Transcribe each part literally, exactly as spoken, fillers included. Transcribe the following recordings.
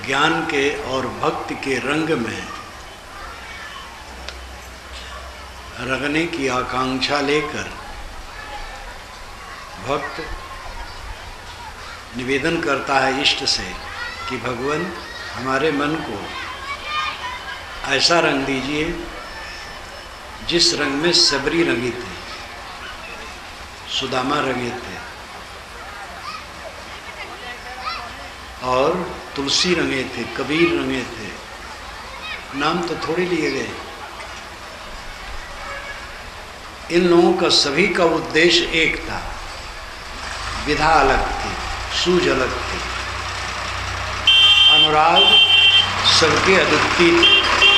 ज्ञान के और भक्ति के रंग में रंगने की आकांक्षा लेकर भक्त निवेदन करता है इष्ट से कि भगवान हमारे मन को ऐसा रंग दीजिए जिस रंग में सबरी रंगी थी, सुदामा रंगे थे और तुलसी रंगे थे, कबीर रंगे थे। नाम तो थोड़े लिए गए। इन लोगों का सभी का उद्देश्य एक था, विधा अलग थी, सूझ अलग थी, अनुराग सबके अद्वितीय थे।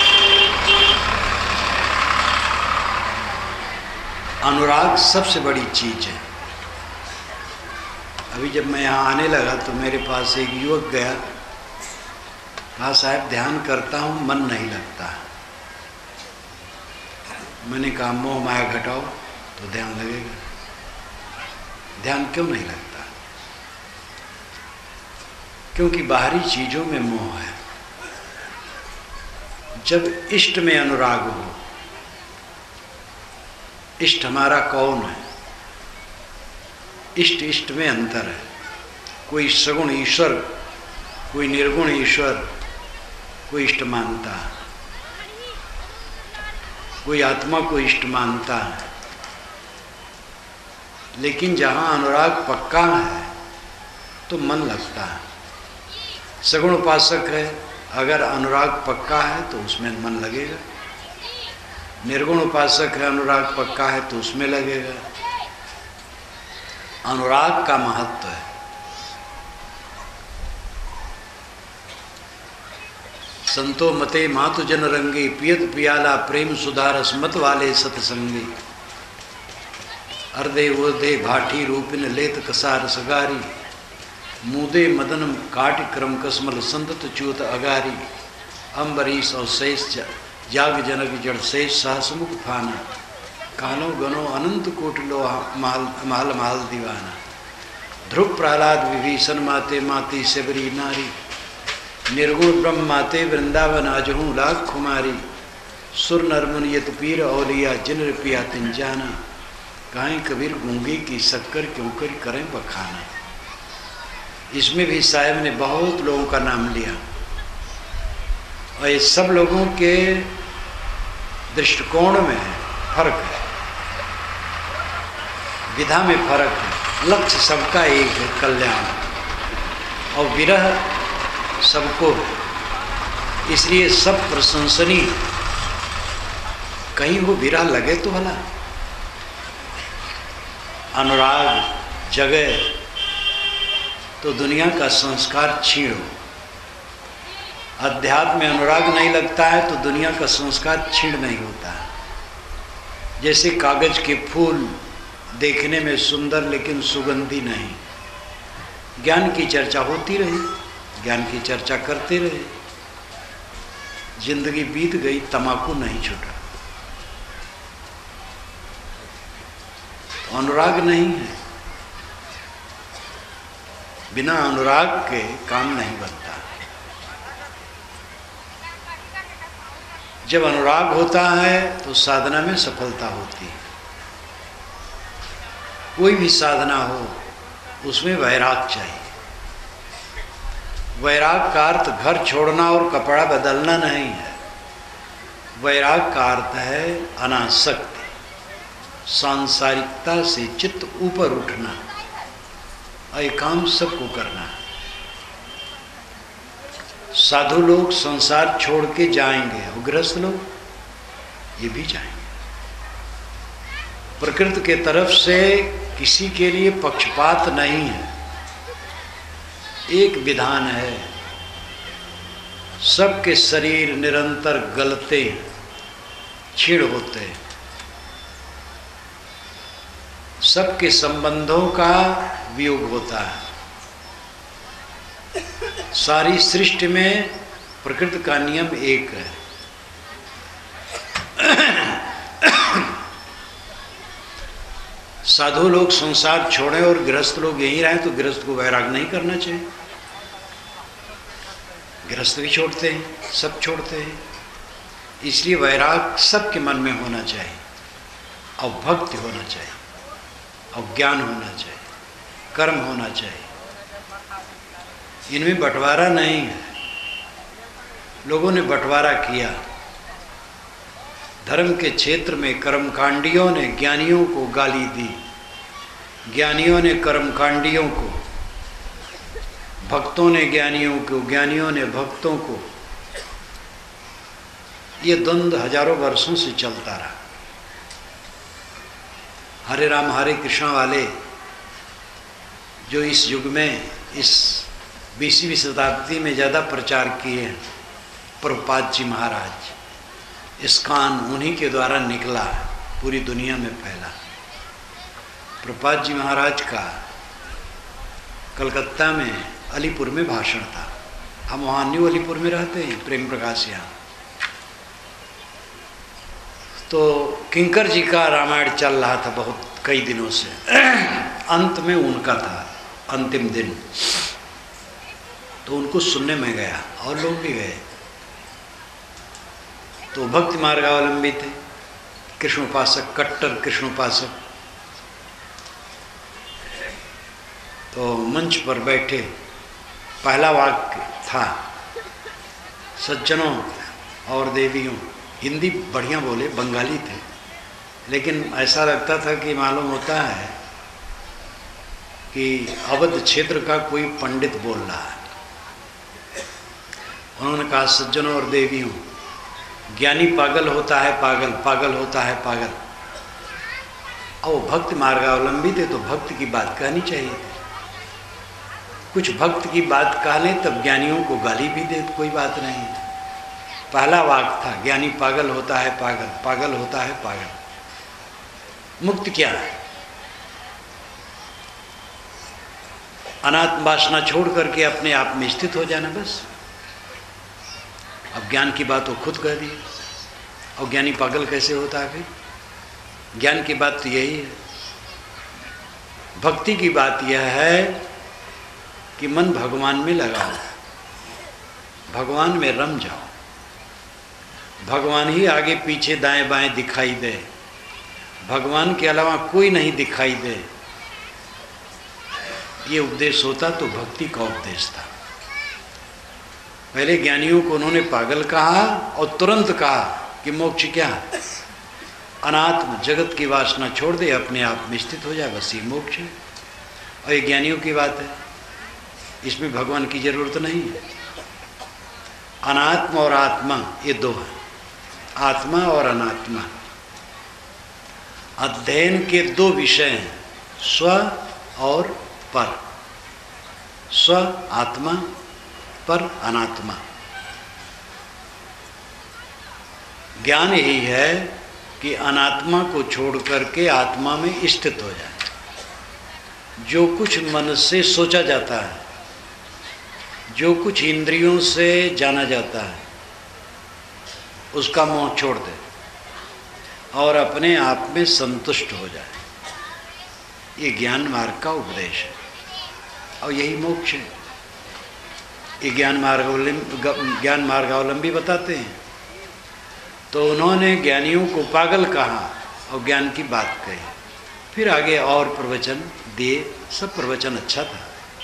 अनुराग सबसे बड़ी चीज है। अभी जब मैं यहाँ आने लगा तो मेरे पास एक युवक गया, कहा साहब ध्यान करता हूँ मन नहीं लगता। मैंने कहा मोह माया घटाओ तो ध्यान लगेगा। ध्यान क्यों नहीं लगता? क्योंकि बाहरी चीजों में मोह है। जब इष्ट में अनुराग हो, इष्ट हमारा कौन है? इष्ट इष्ट में अंतर है। कोई सगुण ईश्वर, कोई निर्गुण ईश्वर, कोई इष्ट मानता है, कोई आत्मा को इष्ट मानता है। लेकिन जहाँ अनुराग पक्का है तो मन लगता है। सगुण उपासक है, अगर अनुराग पक्का है तो उसमें मन लगेगा। निर्गुण उपासक है, अनुराग पक्का है तो उसमें लगेगा। अनुराग का महत्व है। संतो मते मातु जन रंगे, पियत पियाला प्रेम सुधारस मत वाले सतसंगे। अर्धे उर्धे भाटी रूपिन लेत कसार सगारी, मुदे मदन काट क्रम कसमल संतत च्यूत अगारी। अम्बरीश और शेष जाग जनक जड़ शेष सहसमुख फाना, कानो गनो अनंत कोट लो महल महल महल दीवाना। ध्रुव प्रहलाद विभीषण माते माती सबरी नारी, निर्गुण ब्रह्म माते वृंदावन आजहूँ लाख कुमारी। सुर नरमुन यत पीर औलिया जिन पिया तिन जाना, काहें कबीर गूंगे की शक्कर क्यों कर करें बखाना। इसमें भी साहब ने बहुत लोगों का नाम लिया और ये सब लोगों के दृष्टिकोण में फर्क है, विधा में फर्क है। लक्ष्य सबका एक है, कल्याण, और विरह सबको है। इसलिए सब प्रशंसनीय। कहीं वो विरह लगे तो भला। अनुराग जगे तो दुनिया का संस्कार छीण हो। अध्यात्म में अनुराग नहीं लगता है तो दुनिया का संस्कार छीण नहीं होता है। जैसे कागज के फूल देखने में सुंदर लेकिन सुगंधी नहीं। ज्ञान की चर्चा होती रही, ज्ञान की चर्चा करते रहे, जिंदगी बीत गई, तमाकू नहीं छूटा। तो अनुराग नहीं है। बिना अनुराग के काम नहीं बनता। जब अनुराग होता है तो साधना में सफलता होती है। कोई भी साधना हो उसमें वैराग चाहिए। वैराग का अर्थ घर छोड़ना और कपड़ा बदलना नहीं है। वैराग का अर्थ है अनासक्ति, सांसारिकता से चित्त ऊपर उठना और ये काम सबको करना है। साधु लोग संसार छोड़ के जाएंगे और गृहस्थ लोग ये भी जाएंगे। प्रकृति के तरफ से किसी के लिए पक्षपात नहीं है, एक विधान है। सबके शरीर निरंतर गलते हैं, क्षीण होते हैं। सबके संबंधों का वियोग होता है। सारी सृष्टि में प्रकृति का नियम एक है। साधु लोग संसार छोड़ें और गृहस्थ लोग यहीं रहें तो गृहस्थ को वैराग नहीं करना चाहिए। गृहस्थ भी छोड़ते हैं, सब छोड़ते हैं। इसलिए वैराग सबके मन में होना चाहिए, और भक्ति होना चाहिए, और ज्ञान होना चाहिए, कर्म होना चाहिए। इनमें बंटवारा नहीं है। लोगों ने बंटवारा किया धर्म के क्षेत्र में। कर्मकांडियों ने ज्ञानियों को गाली दी, ज्ञानियों ने कर्मकांडियों को, भक्तों ने ज्ञानियों को, ज्ञानियों ने भक्तों को। ये द्वंद्व हजारों वर्षों से चलता रहा। हरे राम हरे कृष्ण वाले जो इस युग में, इस बीसवीं शताब्दी में ज़्यादा प्रचार किए हैं, प्रभुपाद जी महाराज, इस्कॉन उन्हीं के द्वारा निकला, पूरी दुनिया में फैला। प्रभुपाद जी महाराज का कलकत्ता में अलीपुर में भाषण था। हम वहाँ न्यू अलीपुर में रहते हैं, प्रेम प्रकाश यहाँ। तो किंकर जी का रामायण चल रहा था बहुत कई दिनों से। अंत में उनका था, अंतिम दिन। तो उनको सुनने में गया, और लोग भी गए। तो भक्ति मार्गावलंबी थे, कृष्ण उपासक, कट्टर कृष्ण उपासक। तो मंच पर बैठे, पहला वाक्य था, सज्जनों और देवियों। हिंदी बढ़िया बोले, बंगाली थे, लेकिन ऐसा लगता था कि मालूम होता है कि अवध क्षेत्र का कोई पंडित बोल रहा है। उन्होंने कहा, सज्जनों और देवियों, ज्ञानी पागल होता है, पागल पागल होता है, पागल। और भक्ति मार्गावलंबी थे तो भक्ति की बात कहनी चाहिए। कुछ भक्त की बात कह लें तब ज्ञानियों को गाली भी दे, कोई बात नहीं। पहला वाक्य था, ज्ञानी पागल होता है, पागल पागल होता है, पागल। मुक्त क्या है? अनात्म वासना छोड़ करके अपने आप में स्थित हो जाना, बस। अब ज्ञान की बात वो खुद कह दी। और ज्ञानी पागल कैसे होता है फिर? ज्ञान की बात तो यही है। भक्ति की बात यह है कि मन भगवान में लगाओ, भगवान में रम जाओ, भगवान ही आगे पीछे दाएं बाएं दिखाई दे, भगवान के अलावा कोई नहीं दिखाई दे। ये उपदेश होता तो भक्ति का उपदेश था। पहले ज्ञानियों को उन्होंने पागल कहा और तुरंत कहा कि मोक्ष क्या है? अनात्म जगत की वासना छोड़ दे, अपने आप में स्थित हो जाए, बस ये मोक्ष है। और ये ज्ञानियों की बात है, इसमें भगवान की जरूरत नहीं है। अनात्मा और आत्मा ये दो है, आत्मा और अनात्मा। अध्ययन के दो विषय हैं, स्व और पर। स्व आत्मा, पर अनात्मा। ज्ञान यही है कि अनात्मा को छोड़ करके आत्मा में स्थित हो जाए। जो कुछ मन से सोचा जाता है, जो कुछ इंद्रियों से जाना जाता है, उसका मोह छोड़ दे और अपने आप में संतुष्ट हो जाए। ये ज्ञान मार्ग का उपदेश है और यही मोक्ष है। ये ज्ञान मार्गावलंबी ज्ञान मार्गावलंबी बताते हैं। तो उन्होंने ज्ञानियों को पागल कहा और ज्ञान की बात कही। फिर आगे और प्रवचन दिए, सब प्रवचन अच्छा था।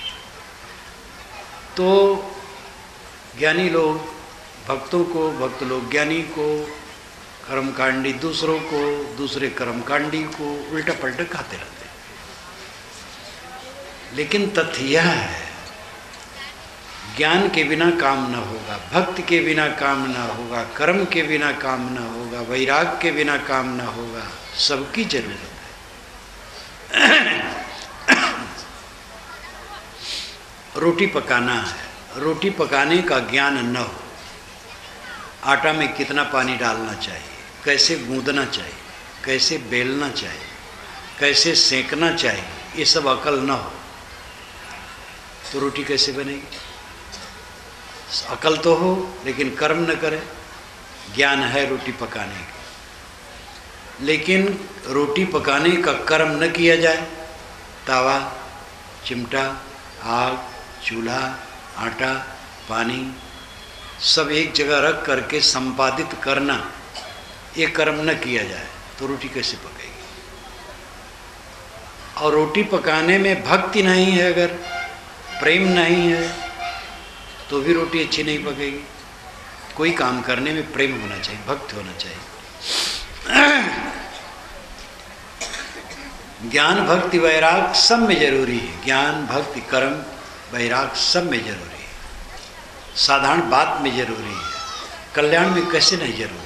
तो ज्ञानी लोग भक्तों को, भक्त लोग ज्ञानी को, कर्मकांडी दूसरों को, दूसरे कर्मकांडी को उल्टा पलटा कहते रहते। लेकिन तथ्य यह है, ज्ञान के बिना काम न होगा, भक्ति के बिना काम न होगा, कर्म के बिना काम न होगा, वैराग के बिना काम न होगा। सबकी जरूरत है। रोटी पकाना है, रोटी पकाने का ज्ञान न हो, आटा में कितना पानी डालना चाहिए, कैसे गूंदना चाहिए, कैसे बेलना चाहिए, कैसे सेंकना चाहिए, ये सब अकल न हो तो रोटी कैसे बनेगी? अकल तो हो लेकिन कर्म न करे। ज्ञान है रोटी पकाने की, लेकिन रोटी पकाने का कर्म न किया जाए, तावा, चिमटा, आग, चूल्हा, आटा, पानी, सब एक जगह रख करके संपादित करना, ये कर्म न किया जाए तो रोटी कैसे पकेगी? और रोटी पकाने में भक्ति नहीं है, अगर प्रेम नहीं है तो भी रोटी अच्छी नहीं पकेगी। कोई काम करने में प्रेम होना चाहिए, भक्ति होना चाहिए। ज्ञान भक्ति वैराग सब में जरूरी है। ज्ञान भक्ति कर्म वैराग सब में जरूरी है। साधारण बात में जरूरी है, कल्याण में कैसे नहीं जरूरी।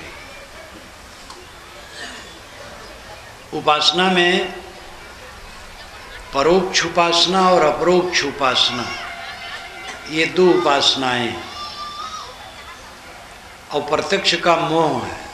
उपासना में परोक्ष उपासना और अपरोक्ष उपासना, ये दो उपासनाएं। और प्रत्यक्ष का मोह है।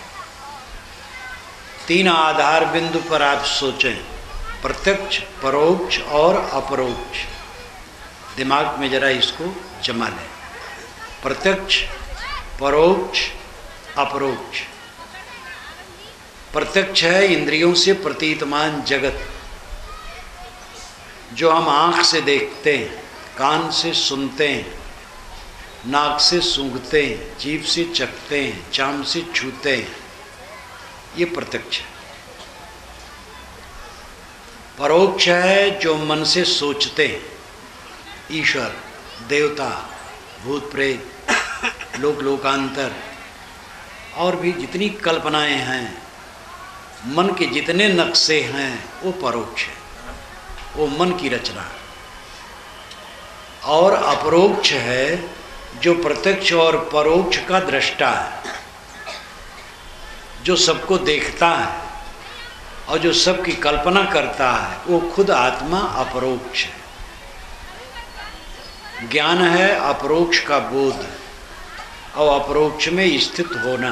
तीन आधार बिंदु पर आप सोचें, प्रत्यक्ष, परोक्ष और अपरोक्ष। दिमाग में जरा इसको जमा लें। प्रत्यक्ष, परोक्ष, अपरोक्ष। प्रत्यक्ष है इंद्रियों से प्रतीतमान जगत, जो हम आँख से देखते हैं, कान से सुनते हैं, नाक से सूंघते हैं, जीभ से चखते हैं, चाम से छूते हैं, ये प्रत्यक्ष है। परोक्ष है जो मन से सोचते हैं, ईश्वर, देवता, भूत प्रेत, लोक लोकांतर और भी जितनी कल्पनाएं हैं, मन के जितने नक्शे हैं, वो परोक्ष है, वो मन की रचना। और अपरोक्ष है जो प्रत्यक्ष और परोक्ष का दृष्टा है, जो सबको देखता है और जो सबकी कल्पना करता है, वो खुद आत्मा अपरोक्ष है। ज्ञान है अपरोक्ष का बोध और अपरोक्ष में स्थित होना।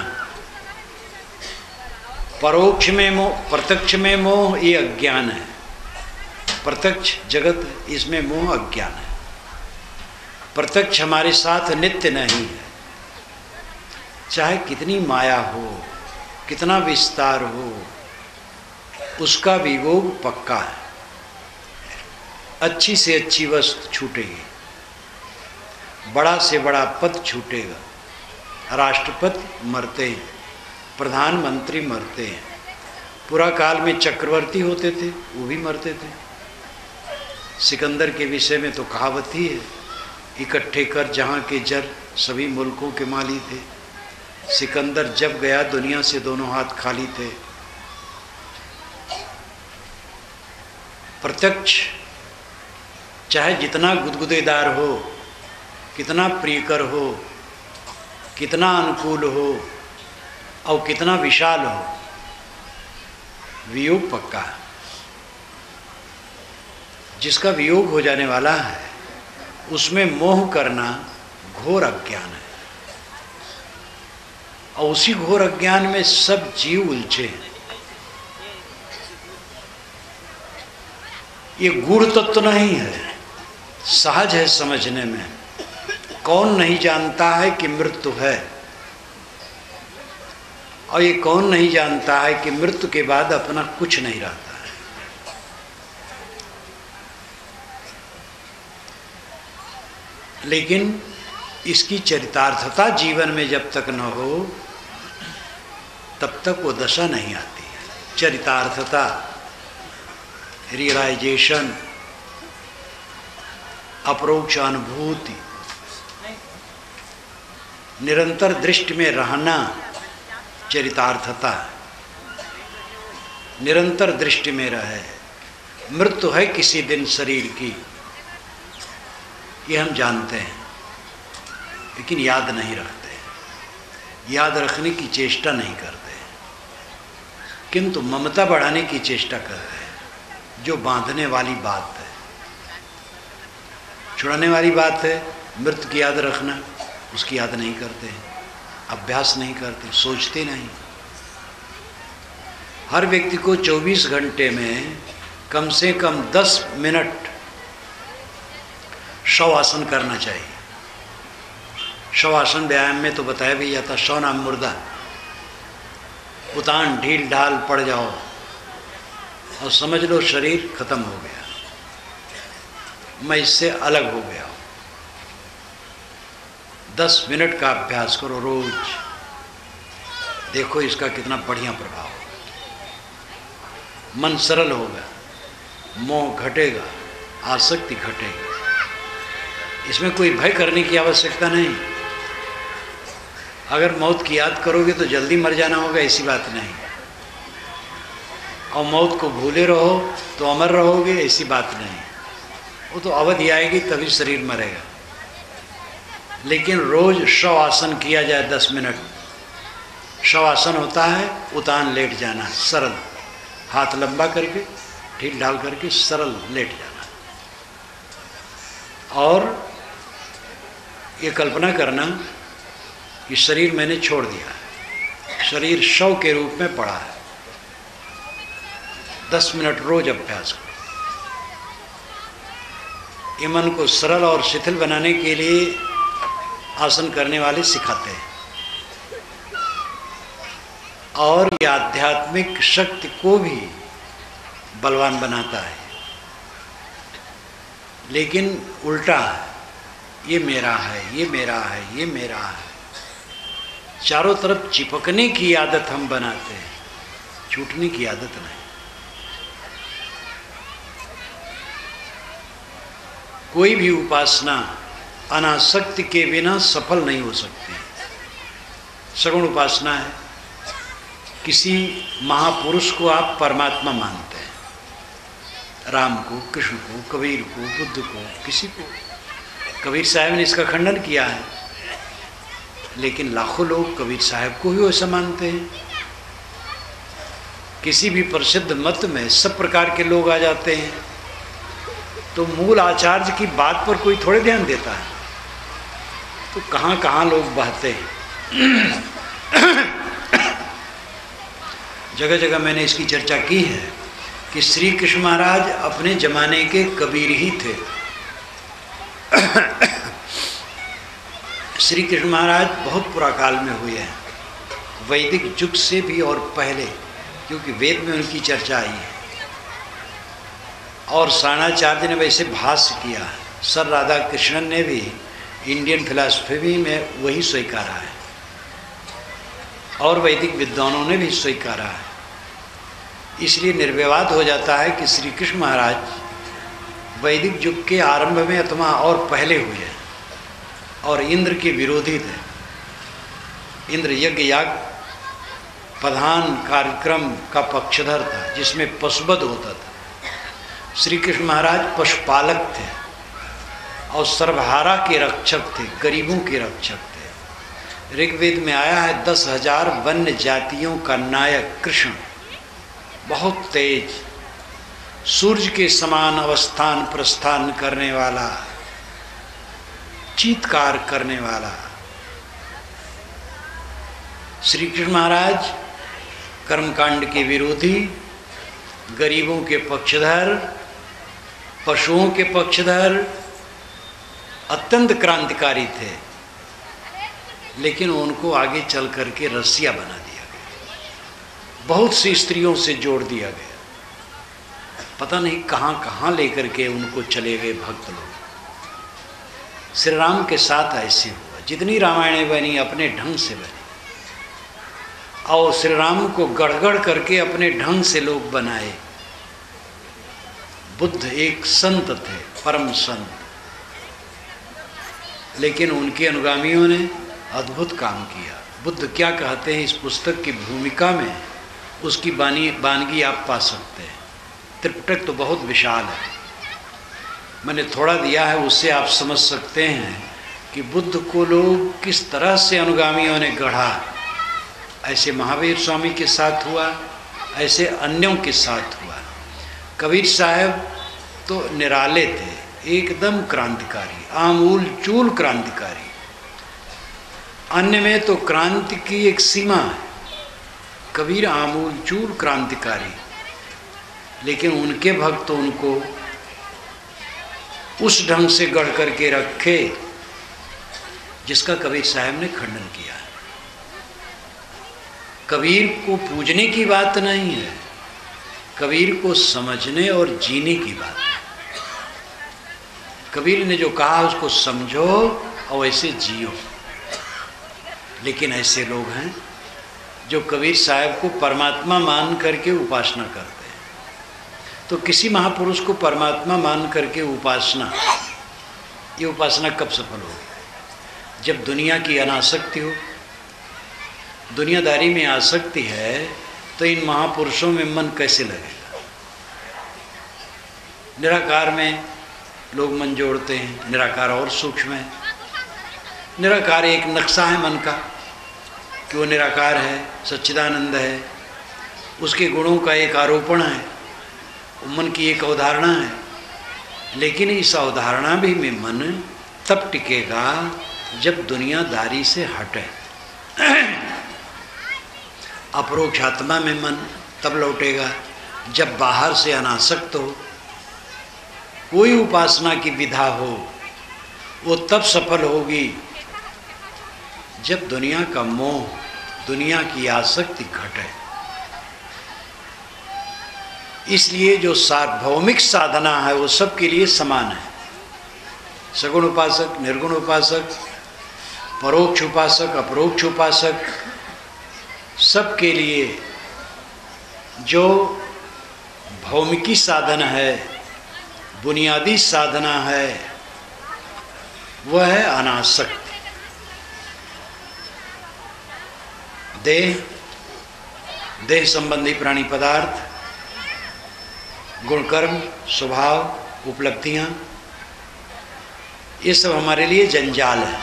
परोक्ष में मोह, प्रत्यक्ष में मोह, ये अज्ञान है। प्रत्यक्ष जगत, इसमें मोह अज्ञान है। प्रत्यक्ष हमारे साथ नित्य नहीं है। चाहे कितनी माया हो, कितना विस्तार हो, उसका वियोग पक्का है। अच्छी से अच्छी वस्तु छूटेगी, बड़ा से बड़ा पद छूटेगा। राष्ट्रपति मरते हैं, प्रधानमंत्री मरते हैं, पूरा काल में चक्रवर्ती होते थे, वो भी मरते थे। सिकंदर के विषय में तो कहावत ही है, इकट्ठे कर जहाँ के जर, सभी मुल्कों के माली थे। सिकंदर जब गया दुनिया से दोनों हाथ खाली थे। प्रत्यक्ष चाहे जितना गुदगुदेदार हो, कितना प्रियकर हो, कितना अनुकूल हो और कितना विशाल हो, वियोग पक्का है। जिसका वियोग हो जाने वाला है, उसमें मोह करना घोर अज्ञान है। और उसी घोर अज्ञान में सब जीव उलझे हैं। ये गूढ़ तत्व नहीं है, सहज है समझने में। कौन नहीं जानता है कि मृत्यु है, और ये कौन नहीं जानता है कि मृत्यु के बाद अपना कुछ नहीं रहता है। लेकिन इसकी चरितार्थता जीवन में जब तक न हो, तब तक वो दशा नहीं आती है। चरितार्थता, रियलाइजेशन, अपरोक्ष अनुभूति, निरंतर दृष्टि में रहना, चरितार्थता। निरंतर दृष्टि में रहे। मृत्यु है किसी दिन शरीर की, ये हम जानते हैं, लेकिन याद नहीं रखते, याद रखने की चेष्टा नहीं करते, किंतु ममता बढ़ाने की चेष्टा करते हैं, जो बांधने वाली बात है, छुड़ाने वाली बात है। मृत्यु की याद रखना, उसकी याद नहीं करते, अभ्यास नहीं करते, सोचते नहीं। हर व्यक्ति को चौबीस घंटे में कम से कम दस मिनट शवासन करना चाहिए। शवासन व्यायाम में तो बताया भी जाता, शव नाम मुर्दा। उतान ढील ढाल पड़ जाओ और समझ लो शरीर खत्म हो गया, मैं इससे अलग हो गया। दस मिनट का अभ्यास करो रोज, देखो इसका कितना बढ़िया प्रभाव होगा। मन सरल होगा, मोह घटेगा, आसक्ति घटेगी। इसमें कोई भय करने की आवश्यकता नहीं। अगर मौत की याद करोगे तो जल्दी मर जाना होगा, ऐसी बात नहीं। और मौत को भूले रहो तो अमर रहोगे, ऐसी बात नहीं। वो तो अवधि आएगी तभी शरीर मरेगा। लेकिन रोज शव आसन किया जाए दस मिनट। शव आसन होता है उतान लेट जाना, सरल, हाथ लंबा करके ढील ढाल करके सरल लेट जाना। और ये कल्पना करना कि शरीर मैंने छोड़ दिया है, शरीर शव के रूप में पड़ा है। दस मिनट रोज अभ्यास करो। ये मन को सरल और शिथिल बनाने के लिए आसन करने वाले सिखाते हैं। और ये आध्यात्मिक शक्ति को भी बलवान बनाता है। लेकिन उल्टा है, ये मेरा है, ये मेरा है, ये मेरा है। चारों तरफ चिपकने की आदत हम बनाते हैं, छूटने की आदत नहीं। कोई भी उपासना अनासक्ति के बिना सफल नहीं हो सकती। सगुण उपासना है। किसी महापुरुष को आप परमात्मा मानते हैं, राम को, कृष्ण को, कबीर को, बुद्ध को, किसी को। कबीर साहब ने इसका खंडन किया है, लेकिन लाखों लोग कबीर साहब को ही वैसा मानते हैं। किसी भी प्रसिद्ध मत में सब प्रकार के लोग आ जाते हैं, तो मूल आचार्य की बात पर कोई थोड़े ध्यान देता है। तो कहाँ कहाँ लोग बहते हैं। जगह जगह मैंने इसकी चर्चा की है कि श्री कृष्ण महाराज अपने जमाने के कबीर ही थे। श्री कृष्ण महाराज बहुत पुराकाल में हुए हैं, वैदिक युग से भी और पहले, क्योंकि वेद में उनकी चर्चा आई है। और सारणाचार्य ने वैसे भाष्य किया है। सर राधा कृष्णन ने भी इंडियन फिलॉसफी में वही स्वीकारा है, और वैदिक विद्वानों ने भी स्वीकारा है। इसलिए निर्विवाद हो जाता है कि श्री कृष्ण महाराज वैदिक युग के आरंभ में अथवा और पहले हुए, और इंद्र के विरोधी थे। इंद्र यज्ञ याग प्रधान कार्यक्रम का पक्षधर था, जिसमें पशुवध होता था। श्री कृष्ण महाराज पशुपालक थे और सर्वहारा के रक्षक थे, गरीबों के रक्षक थे। ऋग्वेद में आया है दस हजार वन्य जातियों का नायक कृष्ण, बहुत तेज, सूर्य के समान अवस्थान प्रस्थान करने वाला, चीत्कार करने वाला। श्री कृष्ण महाराज कर्मकांड के विरोधी, गरीबों के पक्षधर, पशुओं के पक्षधर, अत्यंत क्रांतिकारी थे। लेकिन उनको आगे चल करके रसिया बना दिया गया, बहुत सी स्त्रियों से जोड़ दिया गया। पता नहीं कहाँ कहाँ लेकर के उनको चले गए भक्त लोग। श्री राम के साथ ऐसे हुआ। जितनी रामायणें बनी अपने ढंग से बनी, और श्री राम को गड़गड़ करके अपने ढंग से लोग बनाए। बुद्ध एक संत थे, परम संत, लेकिन उनके अनुगामियों ने अद्भुत काम किया। बुद्ध क्या कहते हैं इस पुस्तक की भूमिका में, उसकी बानी बानगी आप पा सकते हैं। त्रिपिटक तो बहुत विशाल है, मैंने थोड़ा दिया है, उससे आप समझ सकते हैं कि बुद्ध को लोग किस तरह से अनुगामियों ने गढ़ा। ऐसे महावीर स्वामी के साथ हुआ, ऐसे अन्यों के साथ हुआ। कबीर साहब तो निराले थे, एकदम क्रांतिकारी, आमूल चूल क्रांतिकारी। अन्य में तो क्रांति की एक सीमा है, कबीर आमूल चूल क्रांतिकारी। लेकिन उनके भक्त तो उनको उस ढंग से गढ़ करके रखे जिसका कबीर साहब ने खंडन किया है। कबीर को पूजने की बात नहीं है, कबीर को समझने और जीने की बात है। कबीर ने जो कहा उसको समझो और वैसे जियो। लेकिन ऐसे लोग हैं जो कबीर साहब को परमात्मा मान करके उपासना करते हैं। तो किसी महापुरुष को परमात्मा मान करके उपासना, ये उपासना कब सफल होगी? जब दुनिया की अनासक्ति हो। दुनियादारी में आसक्ति है तो इन महापुरुषों में मन कैसे लगेगा? निराकार में लोग मन जोड़ते हैं, निराकार और सूक्ष्म है। निराकार एक नक्शा है मन का कि वो निराकार है, सच्चिदानंद है, उसके गुणों का एक आरोपण है, वो मन की एक अवधारणा है। लेकिन इस अवधारणा भी में मन तब टिकेगा जब दुनियादारी से हटे। अपरोक्ष आत्मा में मन तब लौटेगा जब बाहर से अनासक्त हो। कोई उपासना की विधा हो वो तब सफल होगी जब दुनिया का मोह, दुनिया की आसक्ति घटे। इसलिए जो सार्वभौमिक साधना है वो सबके लिए समान है। सगुण उपासक, निर्गुण उपासक, परोक्ष उपासक, अपरोक्ष उपासक, सबके लिए जो भौमिकी साधना है, बुनियादी साधना है, वह है अनासक्त। देह, देह संबंधी प्राणी पदार्थ, गुणकर्म, स्वभाव, उपलब्धियां, ये सब हमारे लिए जंजाल है।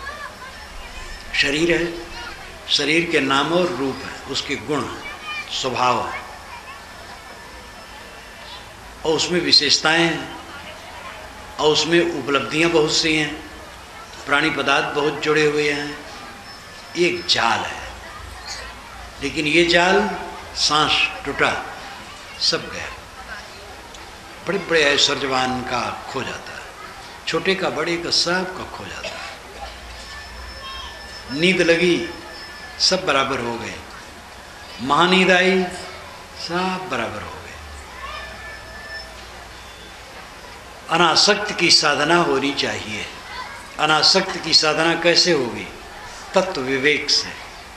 शरीर है, शरीर के नाम और रूप है, उसके गुण, स्वभाव है और उसमें विशेषताएं हैं और उसमें उपलब्धियां बहुत सी हैं, प्राणी पदार्थ बहुत जुड़े हुए हैं। ये एक जाल है। लेकिन ये जाल सांस टूटा सब गया। बड़े बड़े ऐश्वर्यवान का खो जाता है, छोटे का बड़े का सब का खो जाता है। नींद लगी सब बराबर हो गए, महानींद आई सब बराबर हो गए। अनासक्त की साधना होनी चाहिए। अनासक्त की साधना कैसे होगी? तत्व विवेक से।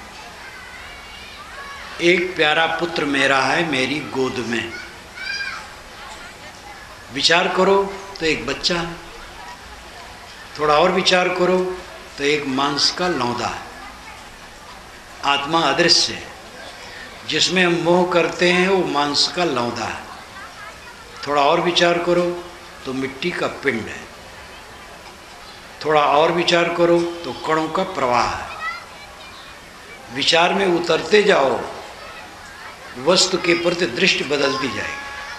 एक प्यारा पुत्र मेरा है मेरी गोद में, विचार करो तो एक बच्चा है, थोड़ा और विचार करो तो एक मांस का लौंदा है। आत्मा अदृश्य है, जिसमें हम मोह करते हैं वो मांस का लौंदा है। थोड़ा और विचार करो तो मिट्टी का पिंड है, थोड़ा और विचार करो तो कणों का प्रवाह है। विचार में उतरते जाओ, वस्तु के प्रति दृष्टि बदलती जाएगी।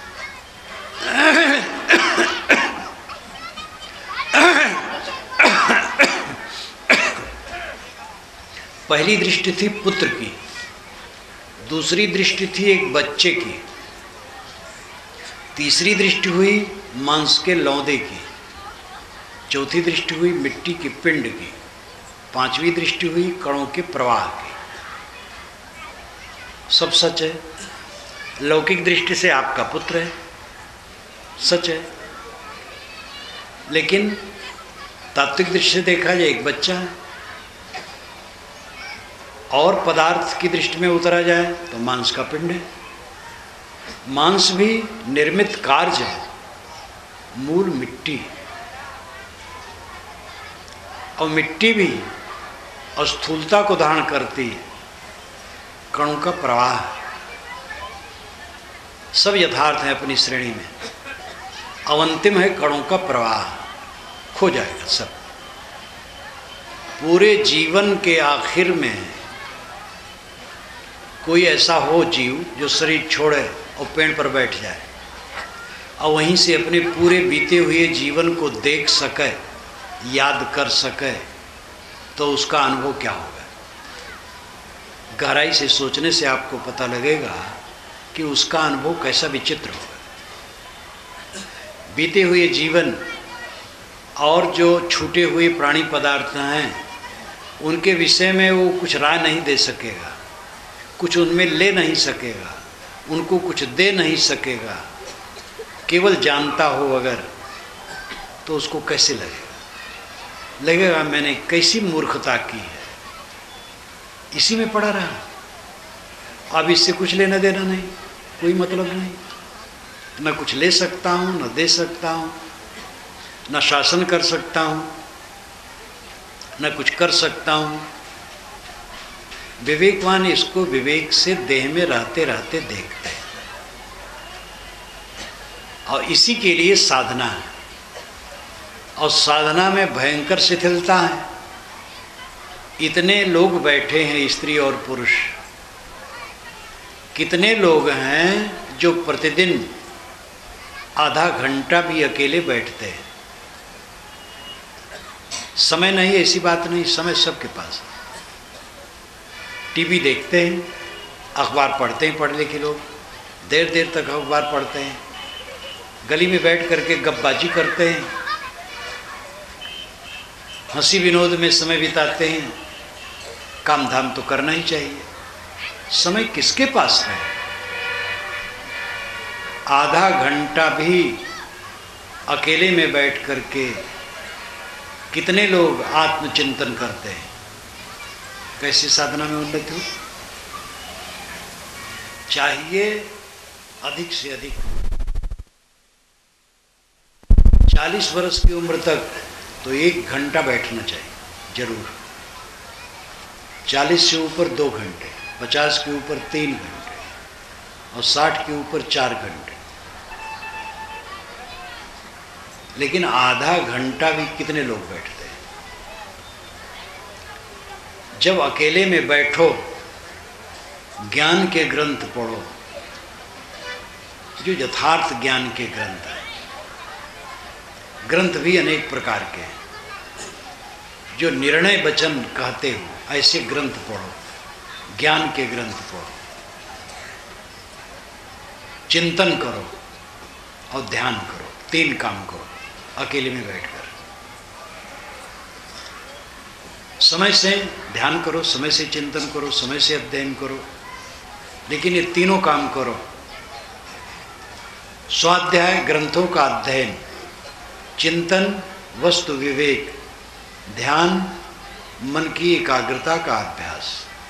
पहली दृष्टि थी पुत्र की, दूसरी दृष्टि थी एक बच्चे की, तीसरी दृष्टि हुई मांस के लौंदे की, चौथी दृष्टि हुई मिट्टी के पिंड की, पांचवी दृष्टि हुई कणों के प्रवाह की। सब सच है। लौकिक दृष्टि से आपका पुत्र है, सच है। लेकिन तात्विक दृष्टि से देखा जाए एक बच्चा है। और पदार्थ की दृष्टि में उतरा जाए तो मांस का पिंड है। मांस भी निर्मित कार्य है, मूल मिट्टी, और मिट्टी भी स्थूलता को धारण करती है, कणों का प्रवाह। सब यथार्थ है अपनी श्रेणी में। अवंतिम है कणों का प्रवाह, खो जाएगा सब। पूरे जीवन के आखिर में कोई ऐसा हो जीव जो शरीर छोड़े और पेड़ पर बैठ जाए और वहीं से अपने पूरे बीते हुए जीवन को देख सके, याद कर सके, तो उसका अनुभव क्या होगा? गहराई से सोचने से आपको पता लगेगा कि उसका अनुभव कैसा विचित्र होगा। बीते हुए जीवन और जो छूटे हुए प्राणी पदार्थ हैं उनके विषय में वो कुछ राय नहीं दे सकेगा, कुछ उनमें ले नहीं सकेगा, उनको कुछ दे नहीं सकेगा। केवल जानता हो अगर, तो उसको कैसे लगेगा? लगेगा मैंने कैसी मूर्खता की है, इसी में पड़ा रहा। अब इससे कुछ लेना देना नहीं, कोई मतलब नहीं। न कुछ ले सकता हूँ, न दे सकता हूँ, न शासन कर सकता हूँ, न कुछ कर सकता हूँ। विवेकवान इसको विवेक से देह में रहते रहते देखते हैं, और इसी के लिए साधना है। और साधना में भयंकर शिथिलता है। इतने लोग बैठे हैं, स्त्री और पुरुष, कितने लोग हैं जो प्रतिदिन आधा घंटा भी अकेले बैठते हैं। समय नहीं, ऐसी बात नहीं, समय सबके पास है। टीवी देखते हैं, अखबार पढ़ते हैं, पढ़ लिखे लोग देर देर तक अखबार पढ़ते हैं, गली में बैठ करके गपबाजी करते हैं, हंसी विनोद में समय बिताते हैं। काम धाम तो करना ही चाहिए। समय किसके पास है? आधा घंटा भी अकेले में बैठ करके कितने लोग आत्मचिंतन करते हैं। कैसी साधना में उन्नति हो? चाहिए अधिक से अधिक चालीस वर्ष की उम्र तक तो एक घंटा बैठना चाहिए जरूर। चालीस से ऊपर दो घंटे, पचास के ऊपर तीन घंटे, और साठ के ऊपर चार घंटे। लेकिन आधा घंटा भी कितने लोग बैठते हैं? जब अकेले में बैठो, ज्ञान के ग्रंथ पढ़ो, जो यथार्थ ज्ञान के ग्रंथ है। ग्रंथ भी अनेक प्रकार के हैं। जो निर्णय वचन कहते हो ऐसे ग्रंथ पढ़ो, ज्ञान के ग्रंथ पढ़ो, चिंतन करो और ध्यान करो। तीन काम करो अकेले में बैठकर। समय से ध्यान करो, समय से चिंतन करो, समय से अध्ययन करो, लेकिन ये तीनों काम करो। स्वाध्याय ग्रंथों का अध्ययन, चिंतन वस्तु विवेक, ध्यान मन की एकाग्रता का अभ्यास।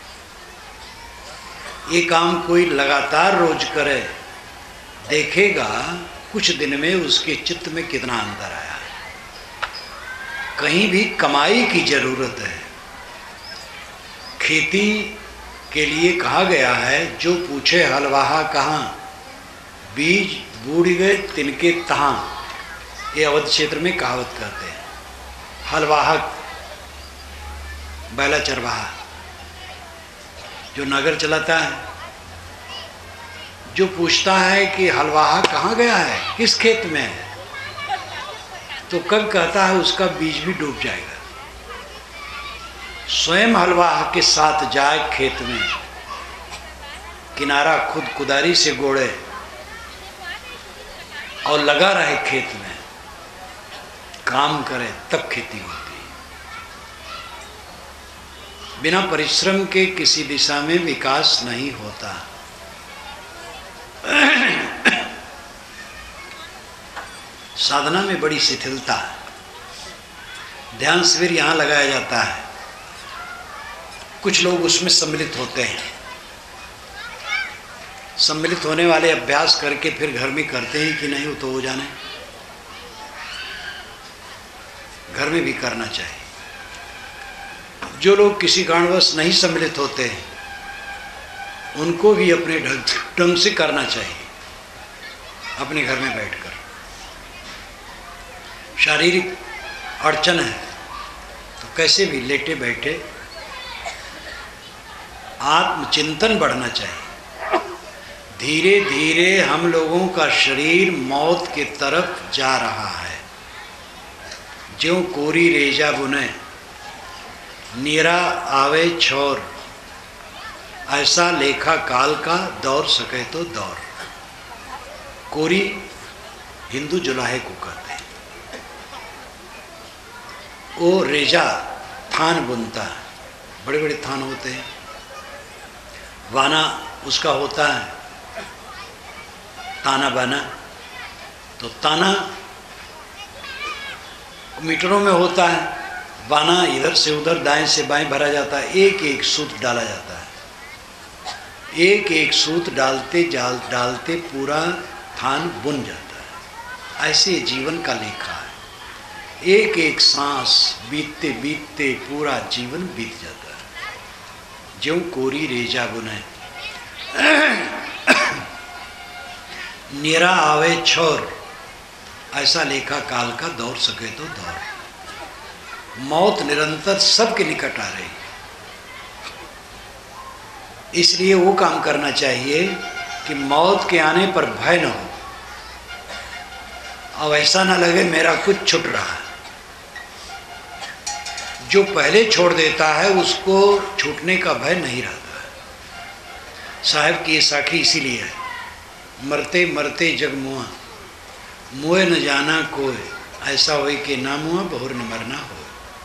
ये काम कोई लगातार रोज करे, देखेगा कुछ दिन में उसके चित्त में कितना अंतर आया है। कहीं भी कमाई की जरूरत है। खेती के लिए कहा गया है, जो पूछे हलवाहा कहाँ, बीज बूढ़ गए तिनके तहाँ। ये अवध क्षेत्र में कहावत करते हैं। हलवाहक बैला चरवाहा जो नगर चलाता है, जो पूछता है कि हलवाहा कहाँ गया है, किस खेत में है, तो कब कहता है उसका बीज भी डूब जाएगा। स्वयं हलवाहा के साथ जाए खेत में, किनारा खुद कुदारी से गोड़े और लगा रहे खेत में, काम करे, तब खेती होती है। बिना परिश्रम के किसी दिशा में विकास नहीं होता। साधना में बड़ी शिथिलता है। ध्यान शिविर यहाँ लगाया जाता है, कुछ लोग उसमें सम्मिलित होते हैं। सम्मिलित होने वाले अभ्यास करके फिर घर में करते हैं कि नहीं, वो तो हो जाने। घर में भी करना चाहिए। जो लोग किसी कारणवश नहीं सम्मिलित होते हैं, उनको भी अपने ढंग ढंग से करना चाहिए, अपने घर में बैठकर। शारीरिक अड़चन है तो कैसे भी लेटे बैठे आत्मचिंतन बढ़ना चाहिए। धीरे धीरे हम लोगों का शरीर मौत की तरफ जा रहा है। ज्यों कोरी रेजा बुने नीरा आवे छोर, ऐसा लेखा काल का दौर सके तो दौर। कोरी हिंदू जुलाहे को कहते हैं। वो रेजा थान बुनता है, बड़े बड़े थान होते हैं। वाना उसका होता है ताना बाना। तो ताना मीटरों में होता है, बाना इधर से उधर दाएं से बाएं भरा जाता है, एक एक सूत डाला जाता है, एक एक सूत डालते जाल डालते पूरा थान बुन जाता है। ऐसे जीवन का लेखा है, एक एक सांस बीतते बीतते पूरा जीवन बीत जाता है। ज्यों कोरी रेजा बुने निरा आवे छोर, ऐसा लेखा काल का दौर सके तो दौर। मौत निरंतर सबके निकट आ रही, इसलिए वो काम करना चाहिए कि मौत के आने पर भय न हो। अब ऐसा ना लगे मेरा कुछ छूट रहा है। जो पहले छोड़ देता है उसको छूटने का भय नहीं रहता है। साहब की ये साखी इसीलिए है, मरते मरते जग मुआ, मुए न जाना कोई, ऐसा होए कि ना मुआ बहुर न मरना हो।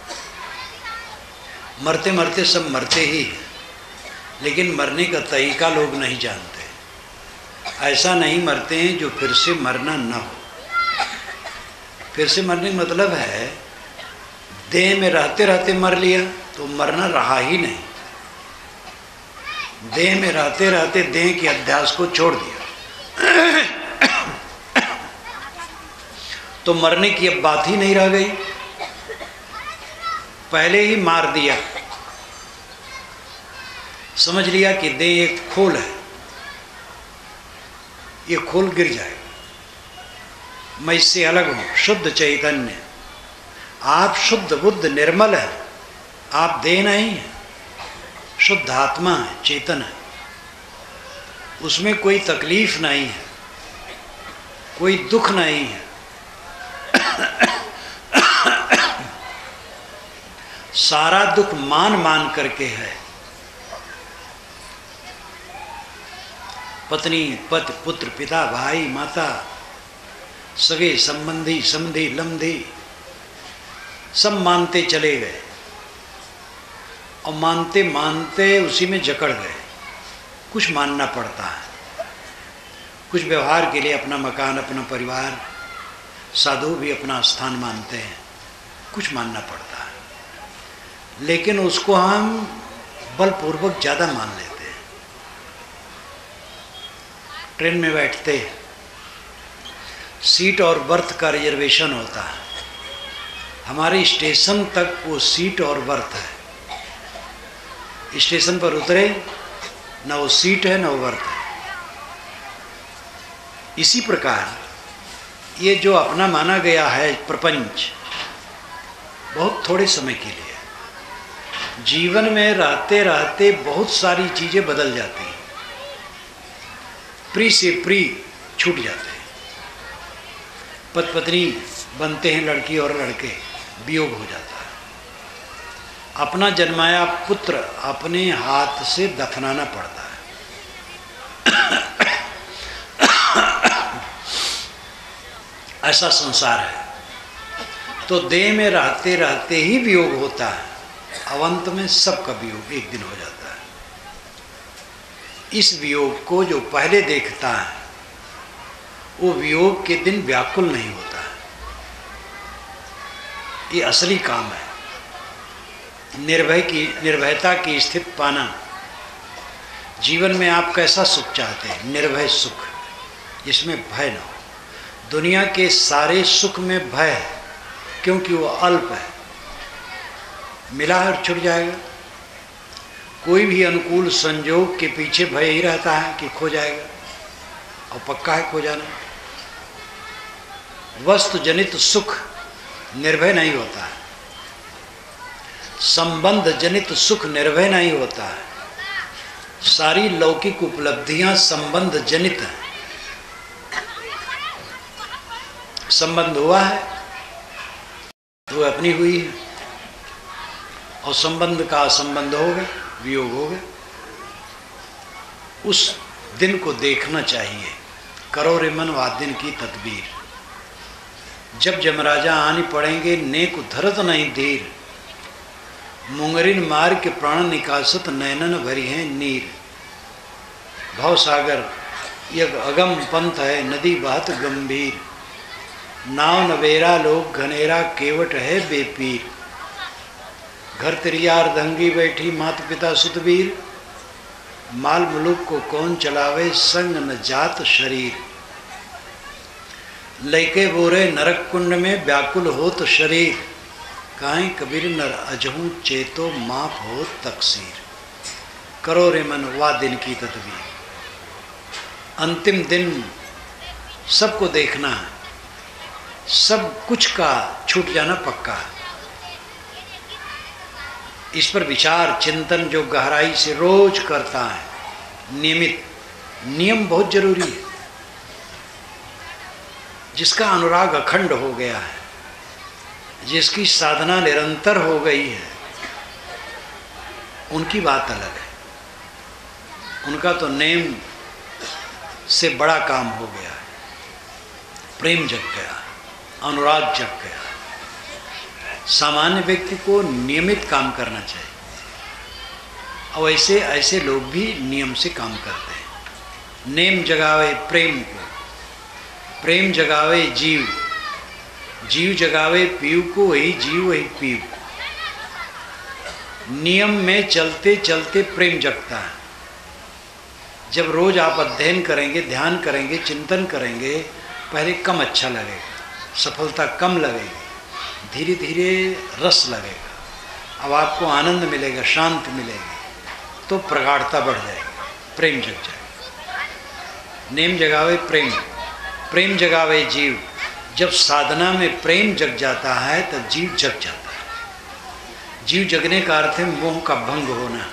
मरते मरते सब मरते ही हैं, लेकिन मरने का तरीका लोग नहीं जानते। ऐसा नहीं मरते हैं जो फिर से मरना ना हो। फिर से मरने का मतलब है देह में रहते रहते मर लिया तो मरना रहा ही नहीं। देह में रहते रहते देह के अध्यास को छोड़ दिया तो मरने की अब बात ही नहीं रह गई, पहले ही मार दिया। समझ लिया कि देह एक खोल है, ये खोल गिर जाएगा, मैं इससे अलग हूं, शुद्ध चैतन्य। आप शुद्ध बुद्ध निर्मल है, आप देह नहीं है, शुद्ध आत्मा है, चेतन है। उसमें कोई तकलीफ नहीं है, कोई दुख नहीं है। सारा दुख मान मान करके है। पत्नी पति पुत्र पिता भाई माता सगे संबंधी समधी लम्धी सब मानते चले गए और मानते मानते उसी में जकड़ गए। कुछ मानना पड़ता है, कुछ व्यवहार के लिए अपना मकान अपना परिवार, साधु भी अपना स्थान मानते हैं, कुछ मानना पड़ता है, लेकिन उसको हम बलपूर्वक ज़्यादा मान लेते हैं। ट्रेन में बैठते सीट और बर्थ का रिजर्वेशन होता है, हमारे स्टेशन तक वो सीट और बर्थ है। स्टेशन पर उतरे न वो सीट है न वो बर्थ है। इसी प्रकार ये जो अपना माना गया है प्रपंच, बहुत थोड़े समय के लिए। जीवन में रहते रहते बहुत सारी चीज़ें बदल जाती हैं, प्री से प्री छूट जाते हैं। पति पत्नी बनते हैं, लड़की और लड़के, वियोग हो जाता है। अपना जन्माया पुत्र अपने हाथ से दफनाना पड़ता है। ऐसा संसार है। तो देह में रहते रहते ही वियोग होता है, अवंत में सबका वियोग एक दिन हो जाता है। इस वियोग को जो पहले देखता है वो वियोग के दिन व्याकुल नहीं होता है। ये असली काम है। निर्भय की निर्भयता की स्थिति पाना। जीवन में आप कैसा सुख चाहते हैं? निर्भय सुख, जिसमें भय न हो। दुनिया के सारे सुख में भय है, क्योंकि वो अल्प है, मिला और छूट जाएगा। कोई भी अनुकूल संयोग के पीछे भय ही रहता है कि खो जाएगा, और पक्का है खो जाना। वस्तु जनित सुख निर्भय नहीं होता है, संबंध जनित सुख निर्भय नहीं होता है। सारी लौकिक उपलब्धियां संबंध जनित हैं। संबंध हुआ है तो अपनी हुई है, और संबंध का असंबंध हो गया, वियोग हो गया। उस दिन को देखना चाहिए। करो रे मन वाद दिन की तदबीर। जब जमराजा आनी पड़ेंगे नेक धरत नहीं धीर। मुंगरिन मार के प्राण निकासत नैनन भरी हैं नीर। भव सागर यह अगम पंथ है, नदी बहत गंभीर। नाव नवेरा लोग घनेरा केवट है बेपीर। घर तिरियार धंगी बैठी मात पिता सुतवीर, माल मुलुक को कौन चलावे संग न जात शरीर। लैके बोरे नरक कुंड में व्याकुल हो तो शरीर, काहे कबीर नर अजहू चेतो माप हो तकसीर। करो रे मन वा दिन की तदबीर। अंतिम दिन सबको देखना है, सब कुछ का छूट जाना पक्का है। इस पर विचार चिंतन जो गहराई से रोज करता है, नियमित, नियम बहुत जरूरी है। जिसका अनुराग अखंड हो गया है, जिसकी साधना निरंतर हो गई है, उनकी बात अलग है। उनका तो नेम से बड़ा काम हो गया है। प्रेम जग गया, अनुराग जग गया। सामान्य व्यक्ति को नियमित काम करना चाहिए, और ऐसे ऐसे लोग भी नियम से काम करते हैं। नेम जगावे प्रेम को, प्रेम जगावे जीव, जीव जगावे पीव को, वही जीव वही पीव। नियम में चलते चलते प्रेम जगता है। जब रोज आप अध्ययन करेंगे, ध्यान करेंगे, चिंतन करेंगे, पहले कम अच्छा लगेगा, सफलता कम लगेगी, धीरे धीरे रस लगेगा, अब आपको आनंद मिलेगा, शांति मिलेगी, तो प्रगाढ़ता बढ़ जाएगी, प्रेम जग जाएगा। नेम जगावे प्रेम, प्रेम जगावे जीव। जब साधना में प्रेम जग जाता है तब जीव जग जाता है। जीव जगने का अर्थ है मोह का भंग होना।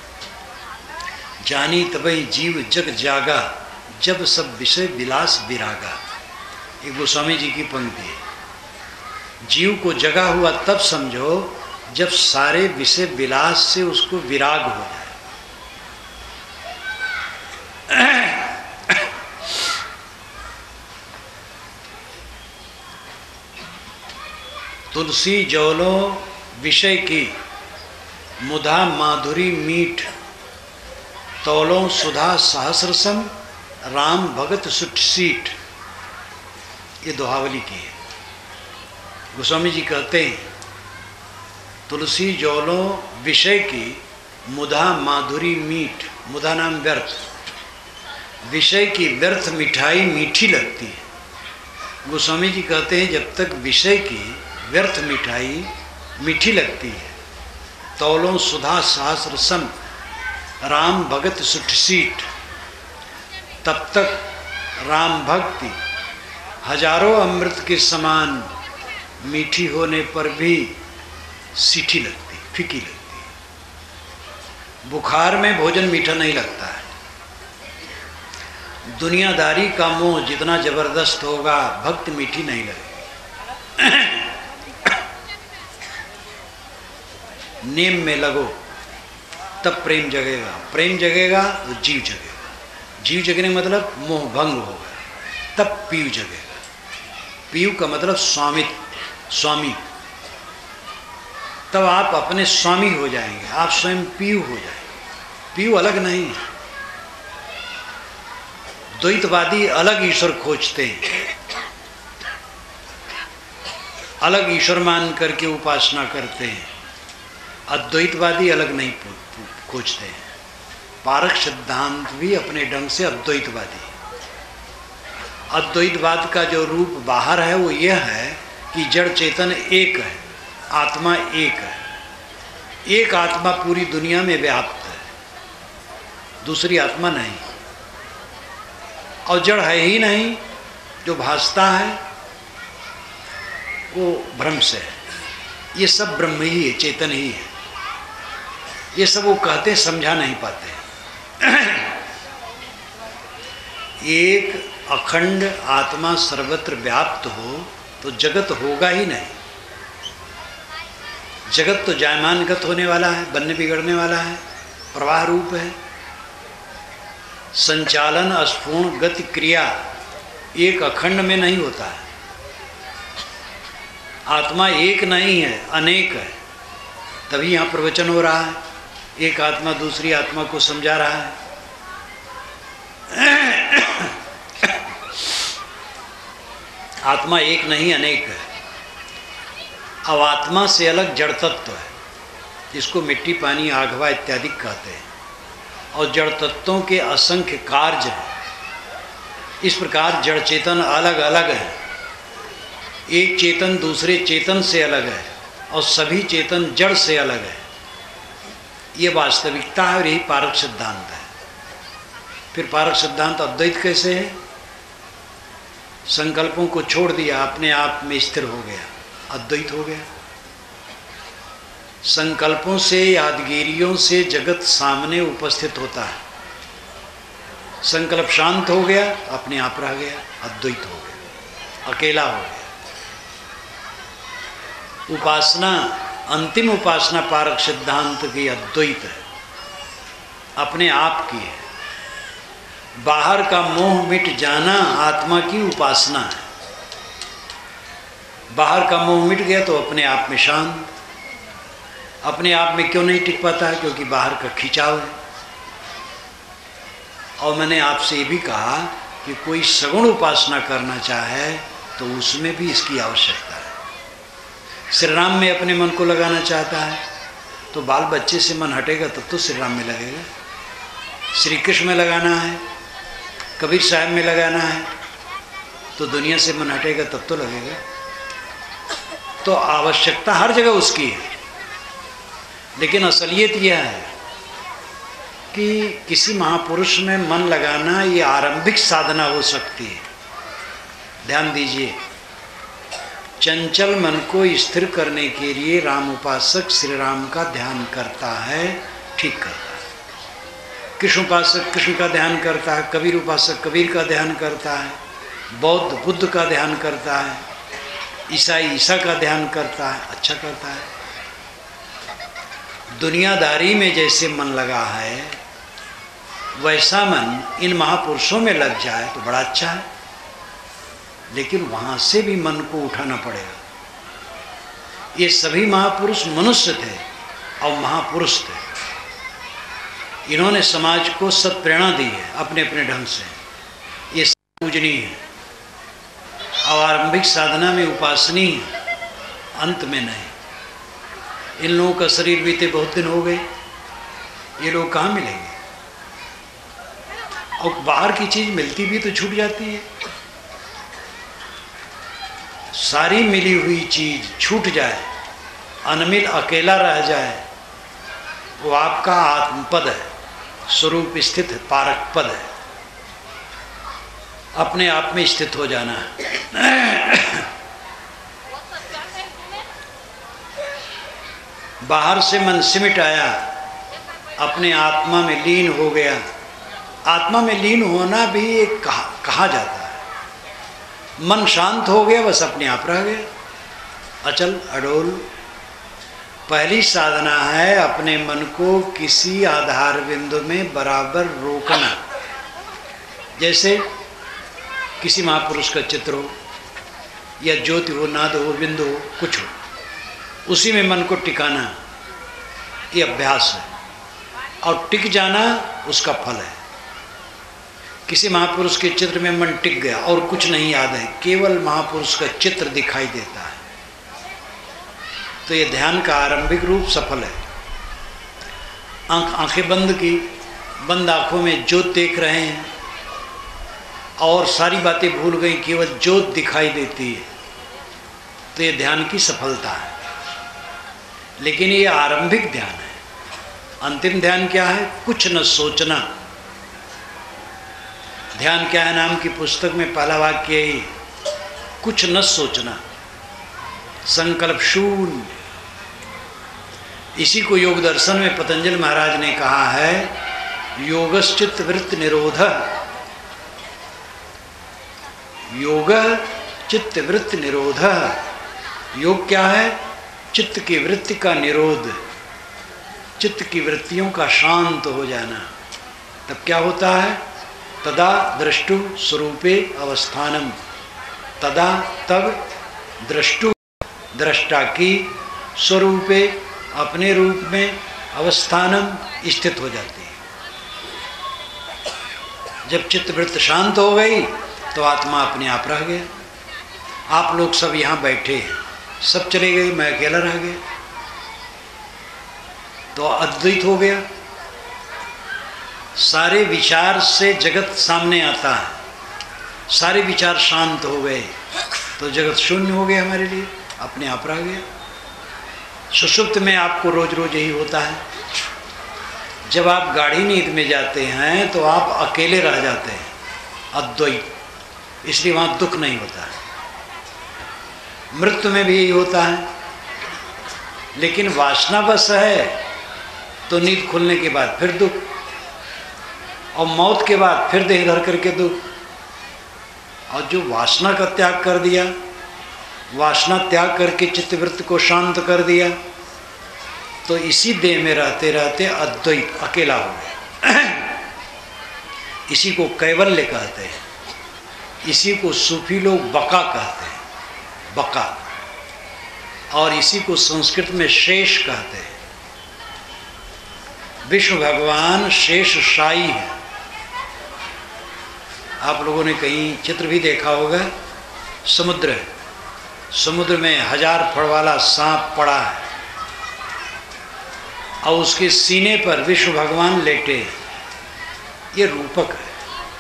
जानी तबई जीव जग जागा, जब सब विषय विलास विरागा। ये गोस्वामी जी की पंक्ति है। जीव को जगा हुआ तब समझो जब सारे विषय विलास से उसको विराग हो जाए। तुलसी जौलो विषय की, मुधा माधुरी मीठ, तौलों सुधा सहस्रसम, राम भगत सुठ सीठ। ये दोहावली की है। गोस्वामी जी कहते हैं तुलसी जौलों विषय की, मुधा माधुरी मीठ, मुधा नाम व्यर्थ, विषय की व्यर्थ मिठाई मीठी लगती है। गोस्वामी जी कहते हैं जब तक विषय की व्यर्थ मिठाई मीठी लगती है, तौलों सुधा सहस्र सम, राम भगत सुठ सीठ, तब तक राम भक्ति हजारों अमृत के समान मीठी होने पर भी सीठी लगती, फीकी लगती। बुखार में भोजन मीठा नहीं लगता है। दुनियादारी का मोह जितना जबरदस्त होगा, भक्ति मीठी नहीं लगेगी। नेम में लगो तब प्रेम जगेगा, प्रेम जगेगा तो जीव जगेगा, जीव जगने मतलब मोह भंग होगा, तब पीव जगेगा। पीव का मतलब स्वामित्व, स्वामी। तब आप अपने स्वामी हो जाएंगे, आप स्वयं पीव हो जाएंगे। पीव अलग नहीं है। द्वैतवादी अलग ईश्वर खोजते हैं, अलग ईश्वर मान करके उपासना करते हैं। अद्वैतवादी अलग नहीं खोजते हैं। पारक सिद्धांत भी अपने ढंग से अद्वैतवादी। अद्वैतवाद का जो रूप बाहर है वो यह है कि जड़ चेतन एक है, आत्मा एक है। एक आत्मा पूरी दुनिया में व्याप्त है, दूसरी आत्मा नहीं। और जड़ है ही नहीं, जो भासता है वो भ्रम से है। ये सब ब्रह्म ही है, चेतन ही है। ये सब वो कहते समझा नहीं पाते। एक अखंड आत्मा सर्वत्र व्याप्त हो तो जगत होगा ही नहीं। जगत तो जायमानगत होने वाला है, बनने बिगड़ने वाला है, प्रवाह रूप है। संचालन अस्फूर्ण गति क्रिया एक अखंड में नहीं होता है। आत्मा एक नहीं है, अनेक है। तभी यहाँ प्रवचन हो रहा है, एक आत्मा दूसरी आत्मा को समझा रहा है। आत्मा एक नहीं, अनेक है। अब आत्मा से अलग जड़ तत्व है। जिसको मिट्टी, पानी, आग, हवा इत्यादि कहते हैं, और जड़ तत्वों के असंख्य कार्य हैं। इस प्रकार जड़ चेतन अलग अलग है, एक चेतन दूसरे चेतन से अलग है और सभी चेतन जड़ से अलग है। ये वास्तविकता है और यही पारक सिद्धांत है। फिर पारक सिद्धांत अद्वैत कैसे है? संकल्पों को छोड़ दिया, अपने आप में स्थिर हो गया, अद्वैत हो गया। संकल्पों से, यादगिरियों से जगत सामने उपस्थित होता है। संकल्प शांत हो गया, अपने आप रह गया, अद्वैत हो गया, अकेला हो गया। उपासना, अंतिम उपासना पारक सिद्धांत की अद्वैत है, अपने आप की है। बाहर का मोह मिट जाना आत्मा की उपासना है। बाहर का मोह मिट गया तो अपने आप में शांत। अपने आप में क्यों नहीं टिक पाता है? क्योंकि बाहर का खिंचाव है। और मैंने आपसे ये भी कहा कि कोई सगुण उपासना करना चाहे तो उसमें भी इसकी आवश्यकता है। श्री राम में अपने मन को लगाना चाहता है तो बाल बच्चे से मन हटेगा तब तो श्री राम में लगेगा। श्री कृष्ण में लगाना है, कबीर साहब में लगाना है तो दुनिया से मन हटेगा तब तो लगेगा। तो आवश्यकता हर जगह उसकी है, लेकिन असलियत यह है कि किसी महापुरुष में मन लगाना ये आरंभिक साधना हो सकती है। ध्यान दीजिए, चंचल मन को स्थिर करने के लिए राम उपासक श्री राम का ध्यान करता है, ठीक करता है। कृष्ण उपासक कृष्ण का ध्यान करता है, कबीर उपासक कबीर का ध्यान करता है, बौद्ध बुद्ध का ध्यान करता है, ईसाई ईसा का ध्यान करता है, अच्छा करता है। दुनियादारी में जैसे मन लगा है वैसा मन इन महापुरुषों में लग जाए तो बड़ा अच्छा है, लेकिन वहाँ से भी मन को उठाना पड़ेगा। ये सभी महापुरुष मनुष्य थे और महापुरुष थे। इन्होंने समाज को सत्प्रेरणा दी है अपने अपने ढंग से। ये पूजनीय है और आरंभिक साधना में उपासनीय है, अंत में नहीं। इन लोगों का शरीर बीते बहुत दिन हो गए, ये लोग कहाँ मिलेंगे? और बाहर की चीज़ मिलती भी तो छूट जाती है। सारी मिली हुई चीज़ छूट जाए, अनमिल अकेला रह जाए, वो आपका आत्मपद है, स्वरूप स्थित पारक पद है, अपने आप में स्थित हो जाना है। बाहर से मन सिमट आया, अपने आत्मा में लीन हो गया। आत्मा में लीन होना भी एक कहा, कहा जाता है। मन शांत हो गया, बस अपने आप रह गया, अचल अडोल। पहली साधना है अपने मन को किसी आधार बिंदु में बराबर रोकना। जैसे किसी महापुरुष का चित्र हो या ज्योति हो, नाद हो, बिंदु हो, कुछ हो, उसी में मन को टिकाना, ये अभ्यास है। और टिक जाना उसका फल है। किसी महापुरुष के चित्र में मन टिक गया और कुछ नहीं याद है, केवल महापुरुष का चित्र दिखाई देता है, तो ये ध्यान का आरंभिक रूप सफल है। आंख आंखें बंद की, बंद आंखों में ज्योत देख रहे हैं और सारी बातें भूल गई, केवल ज्योत दिखाई देती है, तो ये ध्यान की सफलता है। लेकिन ये आरंभिक ध्यान है। अंतिम ध्यान क्या है? कुछ न सोचना। ध्यान क्या है नाम की पुस्तक में पहला वाक्य ही, कुछ न सोचना, संकल्प शून्य। इसी को योग दर्शन में पतंजलि महाराज ने कहा है, योगश्चित्त वृत्ति निरोध। योग चित्त वृत्ति निरोध। योग क्या है? चित्त की वृत्ति का निरोध, चित्त की वृत्तियों का शांत हो जाना। तब क्या होता है? तदा द्रष्टु स्वरूपे अवस्थानम। तदा तब द्रष्टु दृष्टा की स्वरूपे अपने रूप में अवस्थानम स्थित हो जाती है। जब चित्तवृत्त शांत हो गई तो आत्मा अपने आप रह गया। आप लोग सब यहाँ बैठे हैं, सब चले गए, मैं अकेला रह गया। तो अद्वैत हो गया। सारे विचार से जगत सामने आता है, सारे विचार शांत हो गए तो जगत शून्य हो गया, हमारे लिए अपने आप रह गया। सुषुप्त में आपको रोज रोज यही होता है। जब आप गाढ़ी नींद में जाते हैं तो आप अकेले रह जाते हैं, अद्वैत, इसलिए वहाँ दुख नहीं होता है। मृत्यु में भी यही होता है, लेकिन वासनावश है तो नींद खुलने के बाद फिर दुख, और मौत के बाद फिर देह धर करके दुख। और जो वासना का त्याग कर दिया, वासना त्याग करके चित्तवृत्ति को शांत कर दिया, तो इसी देह में रहते रहते अद्वैत अकेला हो गया। इसी को कैवल्य कहते हैं, इसी को सूफी लोग बका कहते हैं, बका, और इसी को संस्कृत में शेष कहते हैं। विष्णु भगवान शेष शाही है। आप लोगों ने कहीं चित्र भी देखा होगा, समुद्र है, समुद्र में हजार फड़ वाला सांप पड़ा है और उसके सीने पर विष्णु भगवान लेटे। ये रूपक है।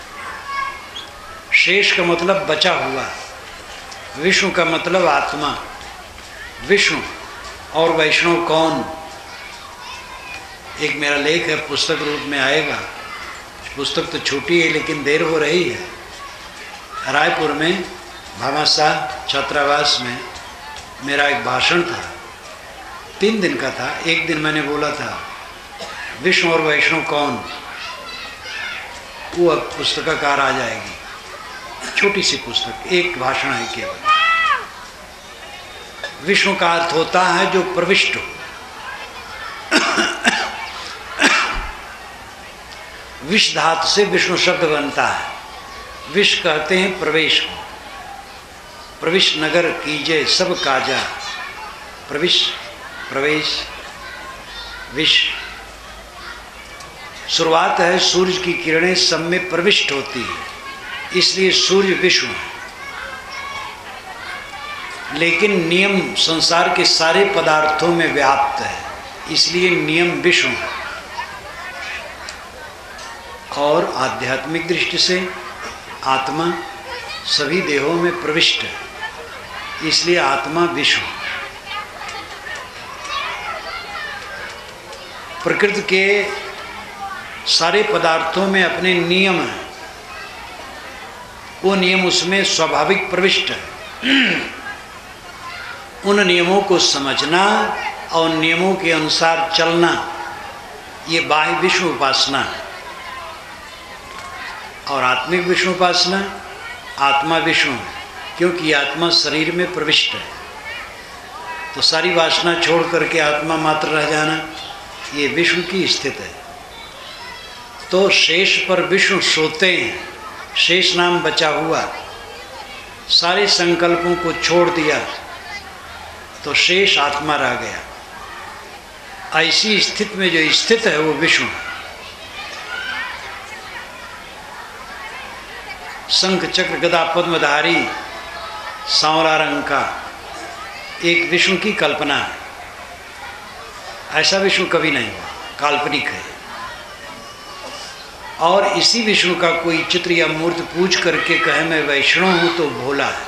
शेष का मतलब बचा हुआ, विष्णु का मतलब आत्मा। विष्णु और वैष्णव कौन? एक मेरा लेख है, पुस्तक रूप में आएगा। पुस्तक तो छोटी है लेकिन देर हो रही है। रायपुर में भामाशाह छात्रावास में मेरा एक भाषण था, तीन दिन का था। एक दिन मैंने बोला था विष्णु और वैष्णव कौन, वो अब पुस्तकाकार आ जाएगी। छोटी सी पुस्तक, एक भाषण है केवल। विष्णु का अर्थ होता है जो प्रविष्ट हो। विष धातु से विष्णु शब्द बनता है। विष कहते हैं प्रवेश को। प्रविश नगर कीजे सब काजा, प्रविश प्रवेश विष। शुरुआत है, सूर्य की किरणें सब में प्रविष्ट होती है, इसलिए सूर्य विष्णु है। लेकिन नियम संसार के सारे पदार्थों में व्याप्त है, इसलिए नियम विष्णु है। और आध्यात्मिक दृष्टि से आत्मा सभी देहों में प्रविष्ट है, इसलिए आत्मा विष्णु। प्रकृति के सारे पदार्थों में अपने नियम हैं, वो नियम उसमें स्वाभाविक प्रविष्ट है। उन नियमों को समझना और नियमों के अनुसार चलना, ये बाह्य विष्णु उपासना है। और आत्मिक विष्णु उपासना, आत्मा विष्णु है, क्योंकि आत्मा शरीर में प्रविष्ट है। तो सारी वासना छोड़ करके आत्मा मात्र रह जाना, ये विष्णु की स्थिति है। तो शेष पर विष्णु सोते हैं, शेष नाम बचा हुआ। सारे संकल्पों को छोड़ दिया तो शेष आत्मा रह गया। ऐसी स्थिति में जो स्थित है वो विष्णु है। शंख चक्र गदा पद्मधारी सांवला रंग का एक विष्णु की कल्पना है। ऐसा विष्णु कभी नहीं हुआ, काल्पनिक है। और इसी विष्णु का कोई चित्र या मूर्ति पूछ करके कहे मैं वैष्णव हूँ तो भोला है।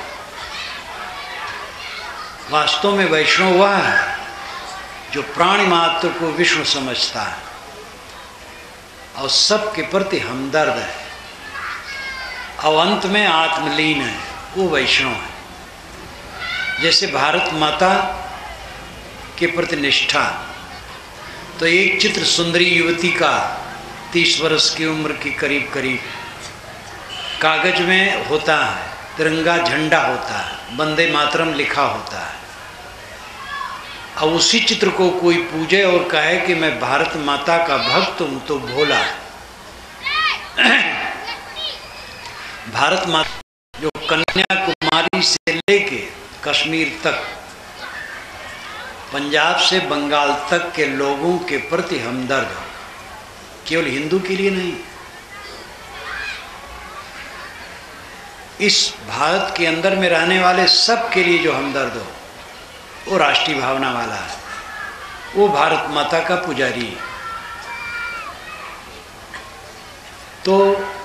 वास्तव में वैष्णव वह है जो प्राणी मात्र को विष्णु समझता है और सबके प्रति हमदर्द है और अंत में आत्मलीन है, वो वैष्णव है। जैसे भारत माता के प्रति निष्ठा, तो एक चित्र सुंदरी युवती का तीस वर्ष की उम्र की करीब करीब कागज में होता है, तिरंगा झंडा होता है, वंदे मातरम लिखा होता है। और उसी चित्र को कोई पूजे और कहे कि मैं भारत माता का भक्त हूँ तो भोला है। भारत माता जो कन्याकुमारी से लेके कश्मीर तक, पंजाब से बंगाल तक के लोगों के प्रति हमदर्द हो, केवल हिंदू के लिए नहीं, इस भारत के अंदर में रहने वाले सब के लिए जो हमदर्द हो, वो राष्ट्रीय भावना वाला है। वो भारत माता का पुजारी है। तो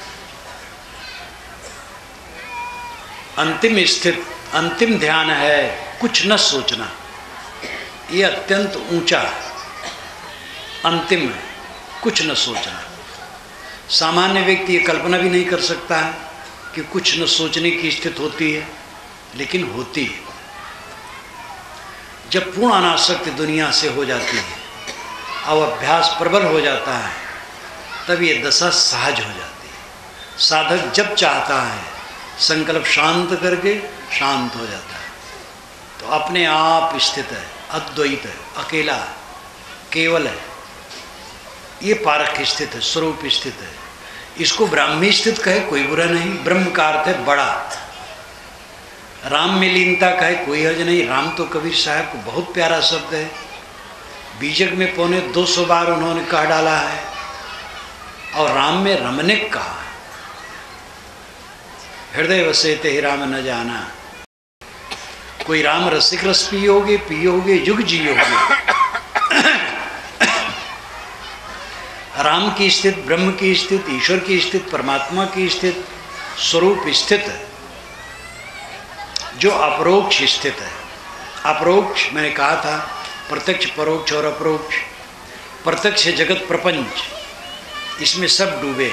अंतिम स्थित अंतिम ध्यान है कुछ न सोचना। ये अत्यंत ऊंचा अंतिम है, कुछ न सोचना। सामान्य व्यक्ति ये कल्पना भी नहीं कर सकता है कि कुछ न सोचने की स्थिति होती है, लेकिन होती है। जब पूर्ण अनासक्ति दुनिया से हो जाती है और अभ्यास प्रबल हो जाता है, तब ये दशा सहज हो जाती है। साधक जब चाहता है संकल्प शांत करके शांत हो जाता है, तो अपने आप स्थित है, अद्वैत है, अकेला है, केवल है। ये पारख स्थित है, स्वरूप स्थित है। इसको ब्राह्मी स्थित कहे कोई बुरा नहीं। ब्रह्म का अर्थ है बड़ा। राम में लीनता कहे कोई हर्ज नहीं। राम तो कबीर साहब को बहुत प्यारा शब्द है। बीजक में पौने दो सौ बार उन्होंने कह डाला है, और राम में रमनिक कहा है। हृदय वसे ते राम न जाना। कोई राम रसिक रस पियोगे पियोगे युग जियोगे। राम की स्थित, ब्रह्म की स्थित, ईश्वर की स्थित, परमात्मा की स्थित, स्वरूप स्थित है, जो अपरोक्ष स्थित है। अपरोक्ष मैंने कहा था प्रत्यक्ष, परोक्ष और अपरोक्ष। प्रत्यक्ष है जगत प्रपंच, इसमें सब डूबे।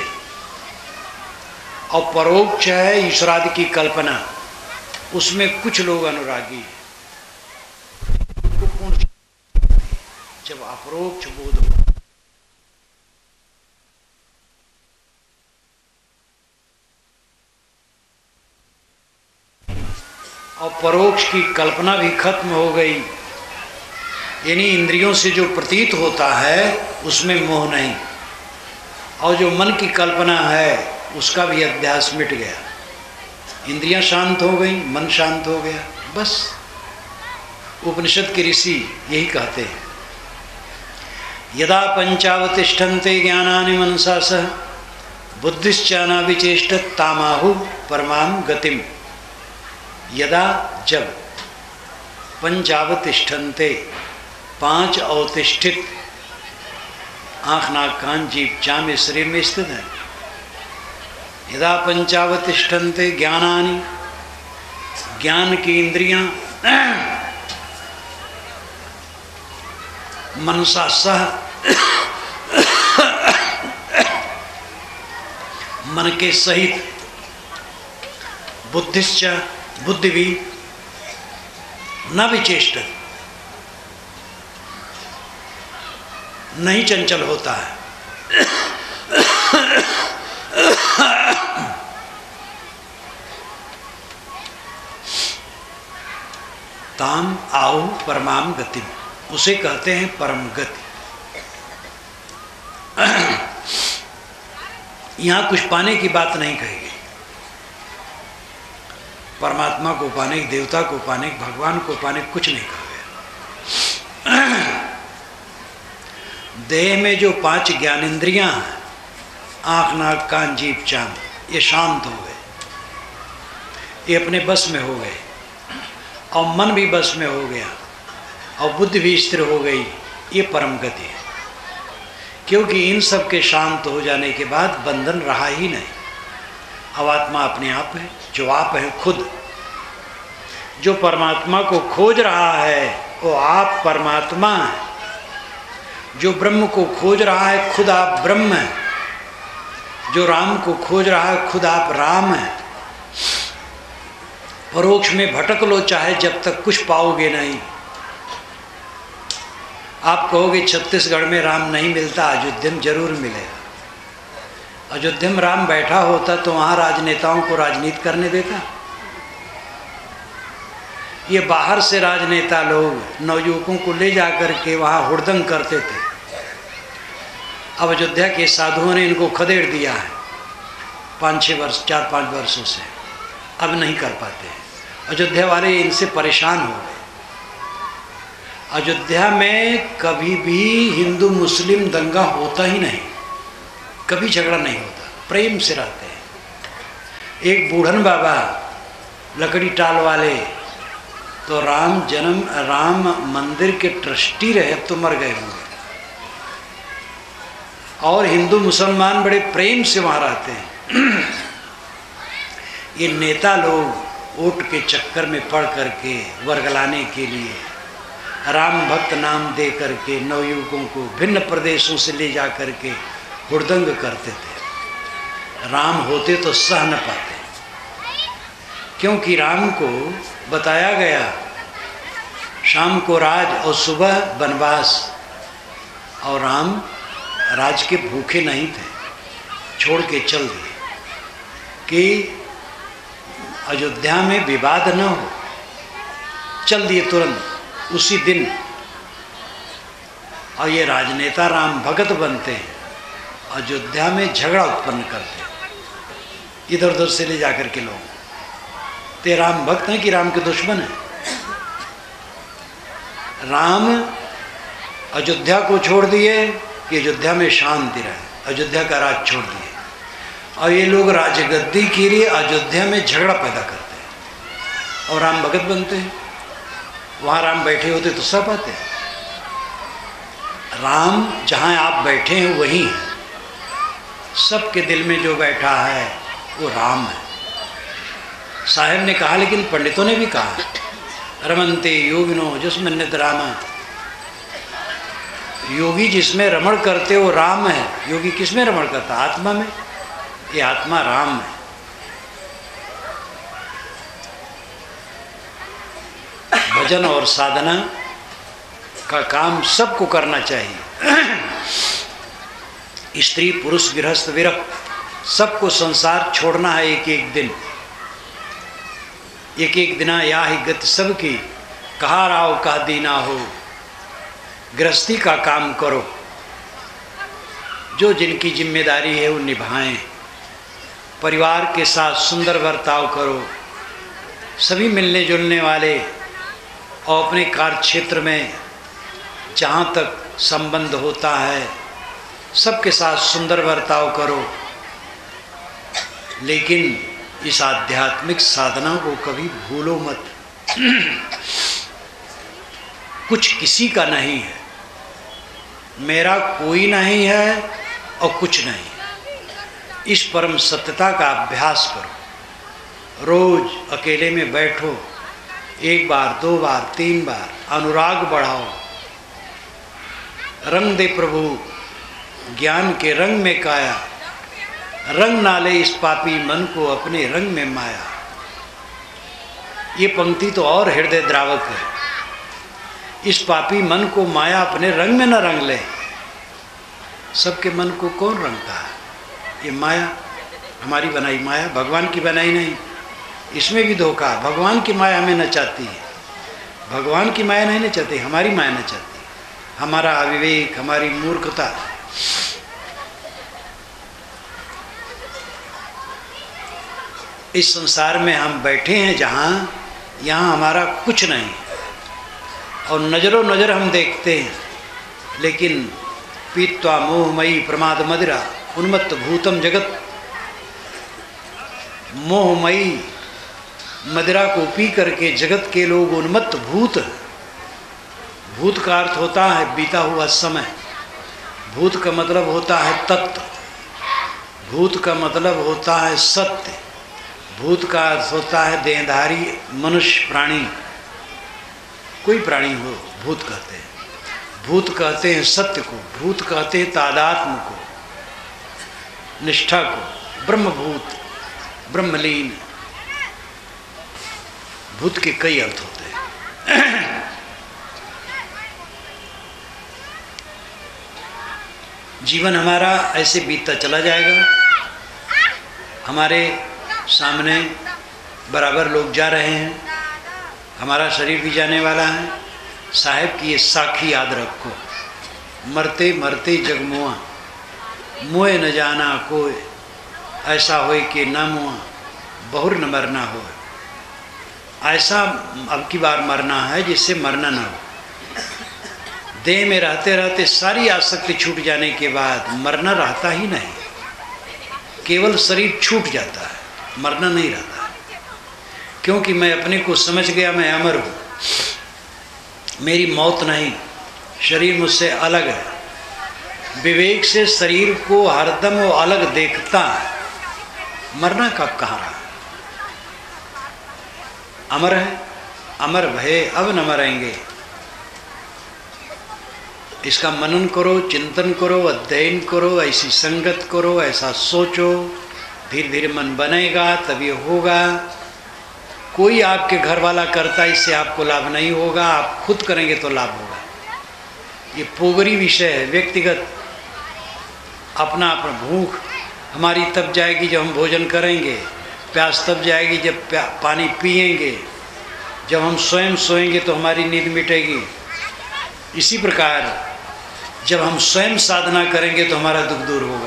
और परोक्ष है ईश्वरादि की कल्पना, उसमें कुछ लोग अनुरागी हैं। जब अपरोक्ष बोध हो, और परोक्ष की कल्पना भी खत्म हो गई, यानी इंद्रियों से जो प्रतीत होता है उसमें मोह नहीं, और जो मन की कल्पना है उसका भी अध्यास मिट गया। इंद्रियां शांत हो गई, मन शांत हो गया, बस। उपनिषद के ऋषि यही कहते हैं, यदा पंचावतिष्ठन्ते ज्ञानानि मनसा सह बुद्धिश्चानाविचेष्टत् तामाहु परमां गतिम। यदा जब पंचावतिष्ठन्ते पांच अवतिष्ठित, आँख नाक कान जीभ चाम शरीर में स्थित है। यदा पंचावतिष्ठन्ते ज्ञानानि, ज्ञान की इंद्रियां मनसा सह, मन के सहित, बुद्धिश्च, बुद्धि भी न विचेष्ट, नहीं चंचल होता है। ताम आओ परमाम गति, उसे कहते हैं परम गति। यहां कुछ पाने की बात नहीं कही गई। परमात्मा को पाने, देवता को पाने, भगवान को पाने, कुछ नहीं कहा गया। देह में जो पांच ज्ञानेंद्रियां हैं, आँख नाक कान जीभ चाम, ये शांत हो गए, ये अपने बस में हो गए, और मन भी बस में हो गया, और बुद्धि भी स्थिर हो गई। ये परम गति है, क्योंकि इन सब के शांत हो जाने के बाद बंधन रहा ही नहीं। अब आत्मा अपने आप है, जो आप है खुद। जो परमात्मा को खोज रहा है वो आप परमात्मा है। जो ब्रह्म को खोज रहा है खुद आप ब्रह्म है। जो राम को खोज रहा है खुद आप राम है। परोक्ष में भटक लो चाहे, जब तक कुछ पाओगे नहीं। आप कहोगे छत्तीसगढ़ में राम नहीं मिलता, अयोध्या में जरूर मिलेगा। अयोध्या में राम बैठा होता तो वहाँ राजनेताओं को राजनीति करने देता। ये बाहर से राजनेता लोग नवयुवकों को ले जाकर के वहाँ हुड़दंग करते थे। अब अयोध्या के साधुओं ने इनको खदेड़ दिया है पाँच छः वर्ष, चार पाँच वर्षों से। अब नहीं कर पाते। अयोध्या वाले इनसे परेशान हो गए। अयोध्या में कभी भी हिंदू मुस्लिम दंगा होता ही नहीं, कभी झगड़ा नहीं होता, प्रेम से रहते हैं। एक बूढ़न बाबा लकड़ी टाल वाले तो राम जन्म राम मंदिर के ट्रस्टी रहे, अब तो मर गए होंगे। और हिंदू मुसलमान बड़े प्रेम से वहाँ रहते हैं। ये नेता लोग वोट के चक्कर में पड़ करके वर्गलाने के लिए राम भक्त नाम दे करके नवयुवकों को भिन्न प्रदेशों से ले जा करके हुड़दंग करते थे। राम होते तो सह न पाते, क्योंकि राम को बताया गया शाम को राज और सुबह वनवास, और राम राज के भूखे नहीं थे, छोड़ के चल दिए कि अयोध्या में विवाद न हो, चल दिए तुरंत उसी दिन। और ये राजनेता राम भगत बनते हैं, अयोध्या में झगड़ा उत्पन्न करते हैं इधर उधर से ले जाकर के लोग। ते राम भक्त हैं कि राम के दुश्मन हैं? राम अयोध्या को छोड़ दिए कि अयोध्या में शांति रहे, अयोध्या का राज छोड़ दिए, और ये लोग राजगद्दी के लिए अयोध्या में झगड़ा पैदा करते हैं और राम भगत बनते हैं। वहाँ राम बैठे होते तो सब आते हैं। राम जहाँ आप बैठे हैं वहीं है, सबके दिल में जो बैठा है वो राम है। साहेब ने कहा, लेकिन पंडितों ने भी कहा, रमनते योगिनो जिसमें नित राम, योगी जिसमें रमण करते वो राम है। योगी किसमें रमण करता? आत्मा में। ये आत्मा राम है। भजन और साधना का काम सबको करना चाहिए, स्त्री पुरुष गृहस्थ विरक्त सबको संसार छोड़ना है एक एक दिन। एक एक दिना या ही गति सबकी, कहा राव कहा दीना हो। गृहस्थी का काम करो, जो जिनकी जिम्मेदारी है वो निभाएं। परिवार के साथ सुंदर बर्ताव करो। सभी मिलने जुलने वाले और अपने कार्य क्षेत्र में जहाँ तक संबंध होता है सबके साथ सुंदर बर्ताव करो। लेकिन इस आध्यात्मिक साधना को कभी भूलो मत। कुछ किसी का नहीं है, मेरा कोई नहीं है और कुछ नहीं। इस परम सत्यता का अभ्यास करो। रोज अकेले में बैठो, एक बार दो बार तीन बार अनुराग बढ़ाओ। रंग दे प्रभु ज्ञान के रंग में काया, रंग नाले इस पापी मन को अपने रंग में माया। ये पंक्ति तो और हृदय द्रावक है। इस पापी मन को माया अपने रंग में न रंग ले। सबके मन को कौन रंगता है? ये माया, हमारी बनाई माया, भगवान की बनाई नहीं। इसमें भी धोखा। भगवान की माया हमें न चाहती है, भगवान की माया नहीं न चाहती, हमारी माया न चाहती। हमारा अविवेक, हमारी मूर्खता। इस संसार में हम बैठे हैं जहाँ, यहाँ हमारा कुछ नहीं, और नजरों नजर हम देखते हैं। लेकिन पीत्वा मोहमयी प्रमाद मदिरा उन्मत्त भूतम जगत, मोहमयी मदिरा को पी करके जगत के लोग उन्मत्त भूत। भूत का अर्थ होता है बीता हुआ समय। भूत का मतलब होता है तत्व। भूत का मतलब होता है सत्य। भूत का अर्थ होता है देहधारी मनुष्य प्राणी। कोई प्राणी हो भूत कहते हैं। भूत कहते हैं सत्य को, भूत कहते हैं तादात्म्य को, निष्ठा को, ब्रह्मभूत, ब्रह्मलीन। भूत के कई अर्थ होते हैं। जीवन हमारा ऐसे बीतता चला जाएगा। हमारे सामने बराबर लोग जा रहे हैं, हमारा शरीर भी जाने वाला है। साहेब की ये साखी याद रखो, मरते मरते जगमुआ, मोए न जाना कोई, ऐसा होए कि न मुआ बहुर न मरना हो। ऐसा अब की बार मरना है जिससे मरना ना हो। देह में रहते रहते सारी आसक्ति छूट जाने के बाद मरना रहता ही नहीं, केवल शरीर छूट जाता है, मरना नहीं रहता। क्योंकि मैं अपने को समझ गया मैं अमर हूँ। मेरी मौत नहीं, शरीर मुझसे अलग है। विवेक से शरीर को हरदम वो अलग देखता है। मरना कब कहाँ रहा? अमर है, अमर भय अब न मरेंगे। इसका मनन करो, चिंतन करो, अध्ययन करो, ऐसी संगत करो, ऐसा सोचो, धीरे धीरे मन बनेगा, तभी होगा। कोई आपके घर वाला करता इससे आपको लाभ नहीं होगा, आप खुद करेंगे तो लाभ होगा। ये पोगरी विषय है, व्यक्तिगत अपना अपना। भूख हमारी तब जाएगी जब हम भोजन करेंगे, प्यास तब जाएगी जब पानी पिएंगे, जब हम स्वयं सोएंगे तो हमारी नींद मिटेगी। इसी प्रकार जब हम स्वयं साधना करेंगे तो हमारा दुख दूर होगा।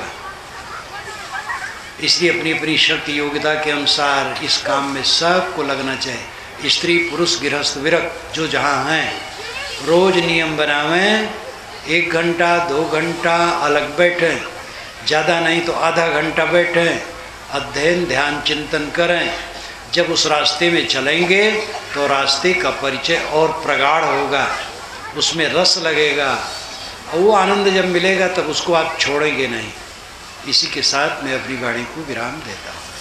इसलिए अपनी अपनी शक्ति योग्यता के अनुसार इस काम में सबको लगना चाहिए। स्त्री पुरुष गृहस्थ विरक्त जो जहाँ हैं, रोज नियम बनावें, एक घंटा दो घंटा अलग बैठें, ज़्यादा नहीं तो आधा घंटा बैठें, अध्ययन ध्यान चिंतन करें। जब उस रास्ते में चलेंगे तो रास्ते का परिचय और प्रगाढ़ होगा, उसमें रस लगेगा, और वो आनंद जब मिलेगा तब उसको आप छोड़ेंगे नहीं। इसी के साथ मैं अपनी वाणी को विराम देता हूँ।